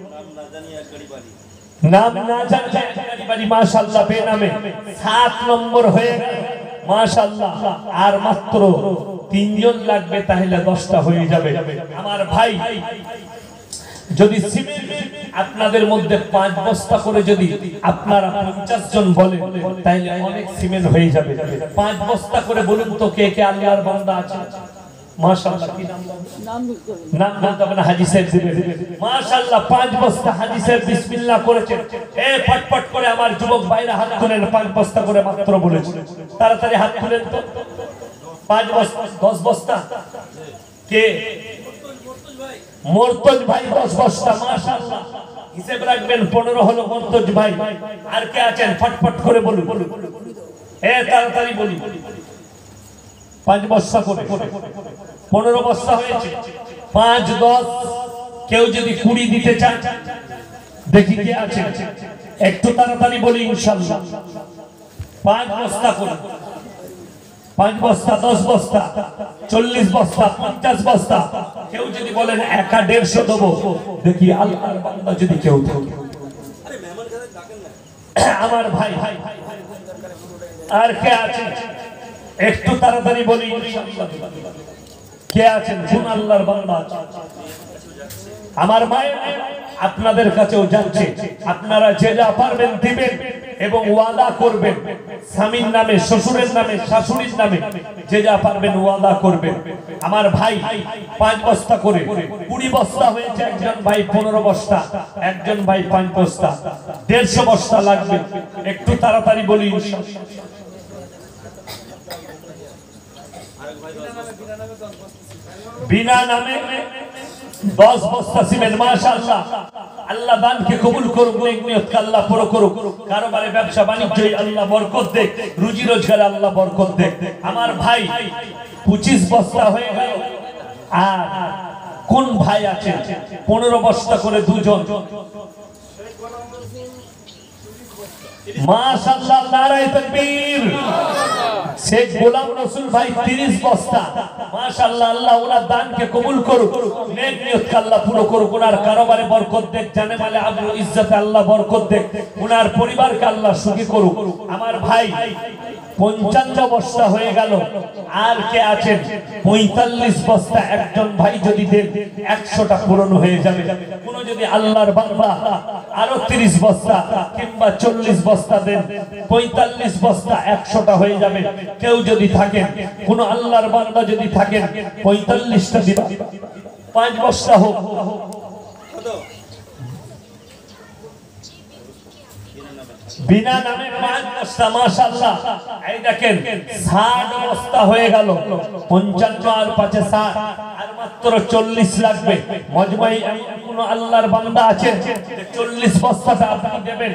নাম না জানলে বাড়ি মাশাআল্লাহ বেনামে সাত নম্বর হয়ে গেল মাশাআল্লাহ। আর মাত্র তিনজন লাগবে, তাহলে দশটা হয়ে যাবে। আমার ভাই যদি সিমেন্ট আপনাদের মধ্যে পাঁচ বস্তা করে যদি আপনারা পঞ্চাশ জন বলেন, তাহলে অনেক সিমেন্ট হয়ে যাবে। পাঁচ বস্তা করে বলুন তো কে কে আল্লাহর বান্দা আছে? মাশাআল্লাহ, কি নাম? নাম বলতে হবে না, হাজী সাহেব দিবেন। মাশাআল্লাহ, পাঁচ বস্তা হাজী সাহেব বিসমিল্লাহ করেছেন। এ ফটফট করে আমার যুবক ভাইরা হাত তুলেন, পাঁচ বস্তা করে মাত্র বলেছেন। তাড়াতাড়ি হাত তুলেন তো। পাঁচ বস্তা, দশ বস্তা কে? মর্তজ ভাই দশ বস্তা মাশাআল্লাহ, হিসাব রাখবেন। পনেরো হলো মর্তজ ভাই। আর কে আছেন? ফটফট করে বলুন, এ তাড়াতাড়ি বলুন। পাঁচ বস্তা করে পনেরো বস্তা হয়েছে। পাঁচ দশ, কেউ যদি কুড়ি দিতে চান দেখি কে আছে, একটু তাড়াতাড়ি বলি ইনশাআল্লাহ। পাঁচ বস্তা করে, পাঁচ বস্তা, দশ বস্তা, চল্লিশ বস্তা, পঞ্চাশ বস্তা। কেউ যদি বলেন একা দেড়শো দেবো, দেখি আল্লাহর বান্দা যদি কেউ থাকে। আমার ভাই আর কে আছে? একটু তাড়াতাড়ি বলি কে আছেন? কোন আল্লাহর বান্দা? আমার মায়ের আপনাদের কাছেও যাচ্ছে, আপনারা যে যা পারবেন দিবেন এবং ওয়াদা করবেন, স্বামীর নামে, শ্বশুরের নামে, শাশুড়ির নামে যে যা পারবেন ওয়াদা করবেন। আমার ভাই পাঁচ বস্তা করে, কুড়ি বস্তা হয়েছে, একজন ভাই পনেরো বস্তা, একজন ভাই পাঁচ বস্তা, দেড়শো বস্তা লাগবে। একটু তাড়াতাড়ি বলি। বিনা নামে দশ বস্তা সিমেন্ট। মাশাআল্লাহ, আল্লাহ দানকে কবুল করুক, নেক নিয়তকে আল্লাহ পুরো করুক। কারোবারে ব্যবসা বাণিজ্যে আল্লাহ বরকত দেখ, রুজি রোজগারে আল্লাহ বরকত দেখ। আমার ভাই পঁচিশ বস্তা হয়ে গেল। আর কোন ভাই আছে পনেরো বস্তা করে? দুজন। মাশাআল্লাহ, নারায়ে তাকবীর। শেখ গোলাম রসুল ভাই তিরিশ বস্তা। মাশাআল্লাহ, আল্লাহ ওনার দানকে কবুল করুক, নেক নিয়তকে আল্লাহ পুরো করুক, ওনার কারোবারে বরকত দেখ, জানে মালে আব্রু ইজ্জতে আল্লাহ বরকত দেখ, ওনার পরিবারকে আল্লাহ সুখী করুক। আমার ভাই পঞ্চান্ন বস্তা হয়ে গেল। আর কে আছেন? পঁয়তাল্লিশ বস্তা। একজন ভাই যদি দেন একশোটা পূরণ হয়ে যাবে। কোন যদি আল্লাহর বান্দা আরো তিরিশ বস্তা কিংবা চল্লিশ বস্তা দেন, পঁয়তাল্লিশ বস্তা, একশোটা হয়ে যাবে। কেউ যদি থাকেন, কোন আল্লাহর বান্দা যদি থাকেন, পঁয়তাল্লিশটা দিবা, পাঁচ বস্তা হোক। বিনা নামে পাঁচ বস্তা। মাশাআল্লাহ, এই দেখেন ষাট বস্তা হয়ে গেল। পঞ্চান্ন আর পাঁচে ষাট, আর মাত্র চল্লিশ লাগবে। মজমাই কোন আল্লাহর বান্দা আছেন চল্লিশ বস্তাটা আপনি দেবেন?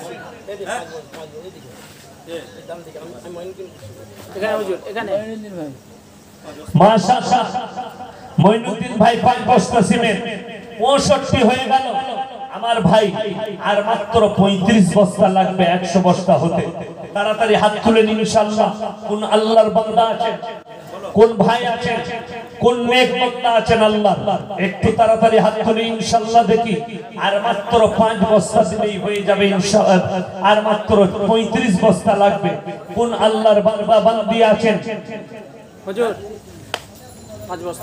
মাশাআল্লাহ, মঈনুদ্দিন ভাই পাঁচ বস্তা সিমেন্ট, পঁয়ষট্টি হয়ে গেল। আমার ভাই আর মাত্র পঁয়ত্রিশ বস্তা লাগবে একশো বস্তা হতে। তাড়াতাড়ি হাত তুলে নিন ইনশাআল্লাহ। কোন আল্লাহর বান্দা আছেন? কোন ভাই আছেন? কোন নেক বান্দা আছেন? আল্লাহ একটু তাড়াতাড়ি হাত তুলে ইনশাআল্লাহ দেখি। আর মাত্র পাঁচ বস্তা দিলেই হয়ে যাবে ইনশাআল্লাহ। আর মাত্র পঁয়ত্রিশ বস্তা লাগবে। কোন আল্লাহর বান্দা বান্দি আছেন? হুজুর পাঁচ বস্তা।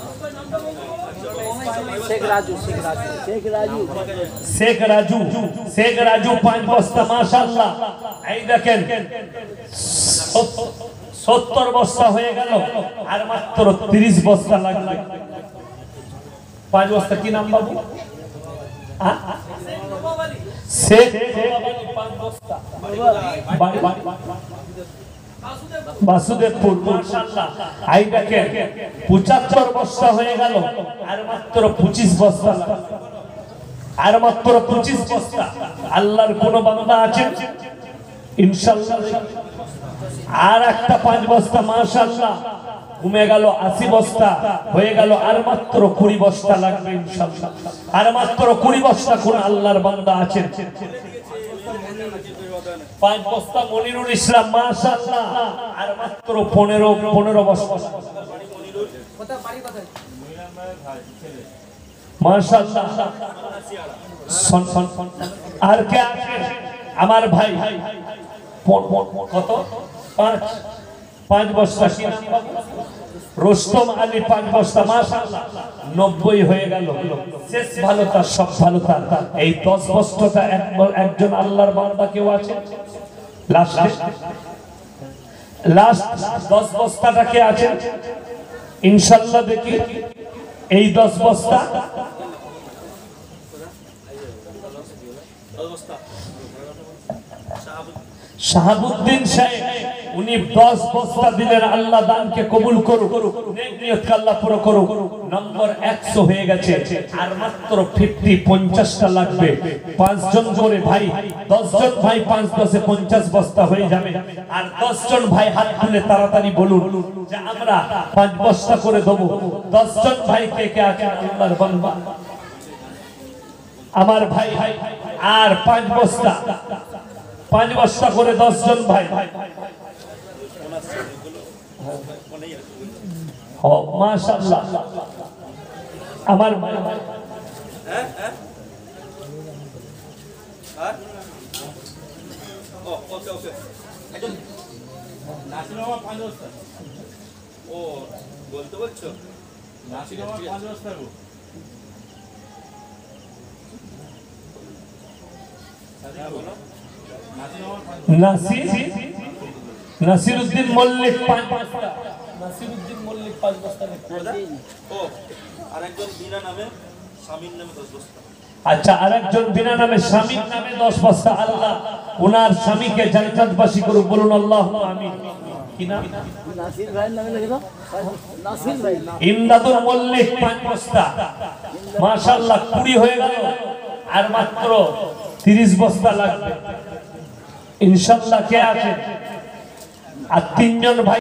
শেখ রাজু, শেখ রাজু, শেখ রাজু, শেখ রাজু, শেখ রাজু পাঁচ বস্তা। মাশাআল্লাহ, এই দেখেন সত্তর বস্তা হয়ে গেল। আর মাত্র তিরিশ বস্তা লাগবে। পাঁচ বস্তা। কি নাম বাবু? শেখ পাঁচ বস্তা, বাসুদেবপুর। মাশাআল্লাহ, এই দেখেন পঁচাত্তর বস্তা হয়ে গেল। আর মাত্র পঁচিশ বস্তা, আর মাত্র পঁচিশ বস্তা। আল্লাহর কোন বান্দা আছেন ইনশাআল্লাহ? আর একটা পাঁচ বস্তা। মাশাআল্লাহ, কমে গেল আশি বস্তা হয়ে গেল। আর মাত্র কুড়ি বস্তা লাগবে ইনশাআল্লাহ। আর মাত্র কুড়ি বস্তা। কোন আল্লাহর বান্দা আছেন? পাঁচ বস্তা মনিরুল ইসলাম। মাশাআল্লাহ, আর মাত্র পনেরো পনেরো বস্তা। মাশাআল্লাহ, আর কে আছে? আমার ভাই কত? পাঁচ পাঁচ বস্তা। রোস্তম আলী পাঁচ বস্তা। মাশাআল্লাহ, নব্বই হয়ে গেল। শেষ ভালো তার সব ভালো তার। এই দশ বস্তাটা একজন আল্লাহর বান্দা কেউ আছে? লাস্ট লাস্ট দশ বস্তাটা কে আছে ইনশাআল্লাহ দেখি? এই দশ বস্তা শাহাবুদ্দিন সাহেব, উনি দশ বস্তা দিলেন। আল্লাহ দানকে কবুল করুক, নেক নিয়তকে আল্লাহ পুরো করুক। নম্বর একশো হয়ে গেছে। আর মাত্র ফিফটি, পঞ্চাশটা লাগবে। পাঁচজন করে ভাই, দশ জন ভাই, পাঁচ দশে পঞ্চাশ বস্তা হয়ে যাবে। আর দশ জন ভাই হাত তুলে তাড়াতাড়ি বলুন যে আমরা পাঁচ বস্তা করে দেবো। দশ জন ভাই কে কে আছেন আল্লাহর বান্দা? আমার ভাই আর পাঁচ বস্তা, পাঁচ বস্তা করে দশ জন ভাই। মাশাআল্লাহ, আমার নাসির মামা পাঁচ বস্তা ও বলতে বলছো নাসির মামা পাঁচ বস্তা গো বলো নাসির মামা পাঁচ নাসির নাসিরউদ্দিন মল্লিক পাঁচ বস্তা নাসিরউদ্দিন মল্লিক পাঁচ বস্তা ও আরেকজন বিনা নামে স্বামীর নামে দশ বস্তা আচ্ছা আরেকজন বিনা নামে স্বামীর নামে দশ বস্তা আল্লাহ ওনার স্বামীকে জান্নাতবাসী করুক বলুন আল্লাহুম্মা আমিন কি নাম নাসির ভাইয়ের নামে লিখে দাও নাসির ভাই ইমদাদুল মল্লিক পাঁচ বস্তা মাশাআল্লাহ কুড়ি হয়ে গেল আর মাত্র তিরিশ বস্তা লাগবে ইনশাআল্লাহ কে আছে আর তিনজন ভাই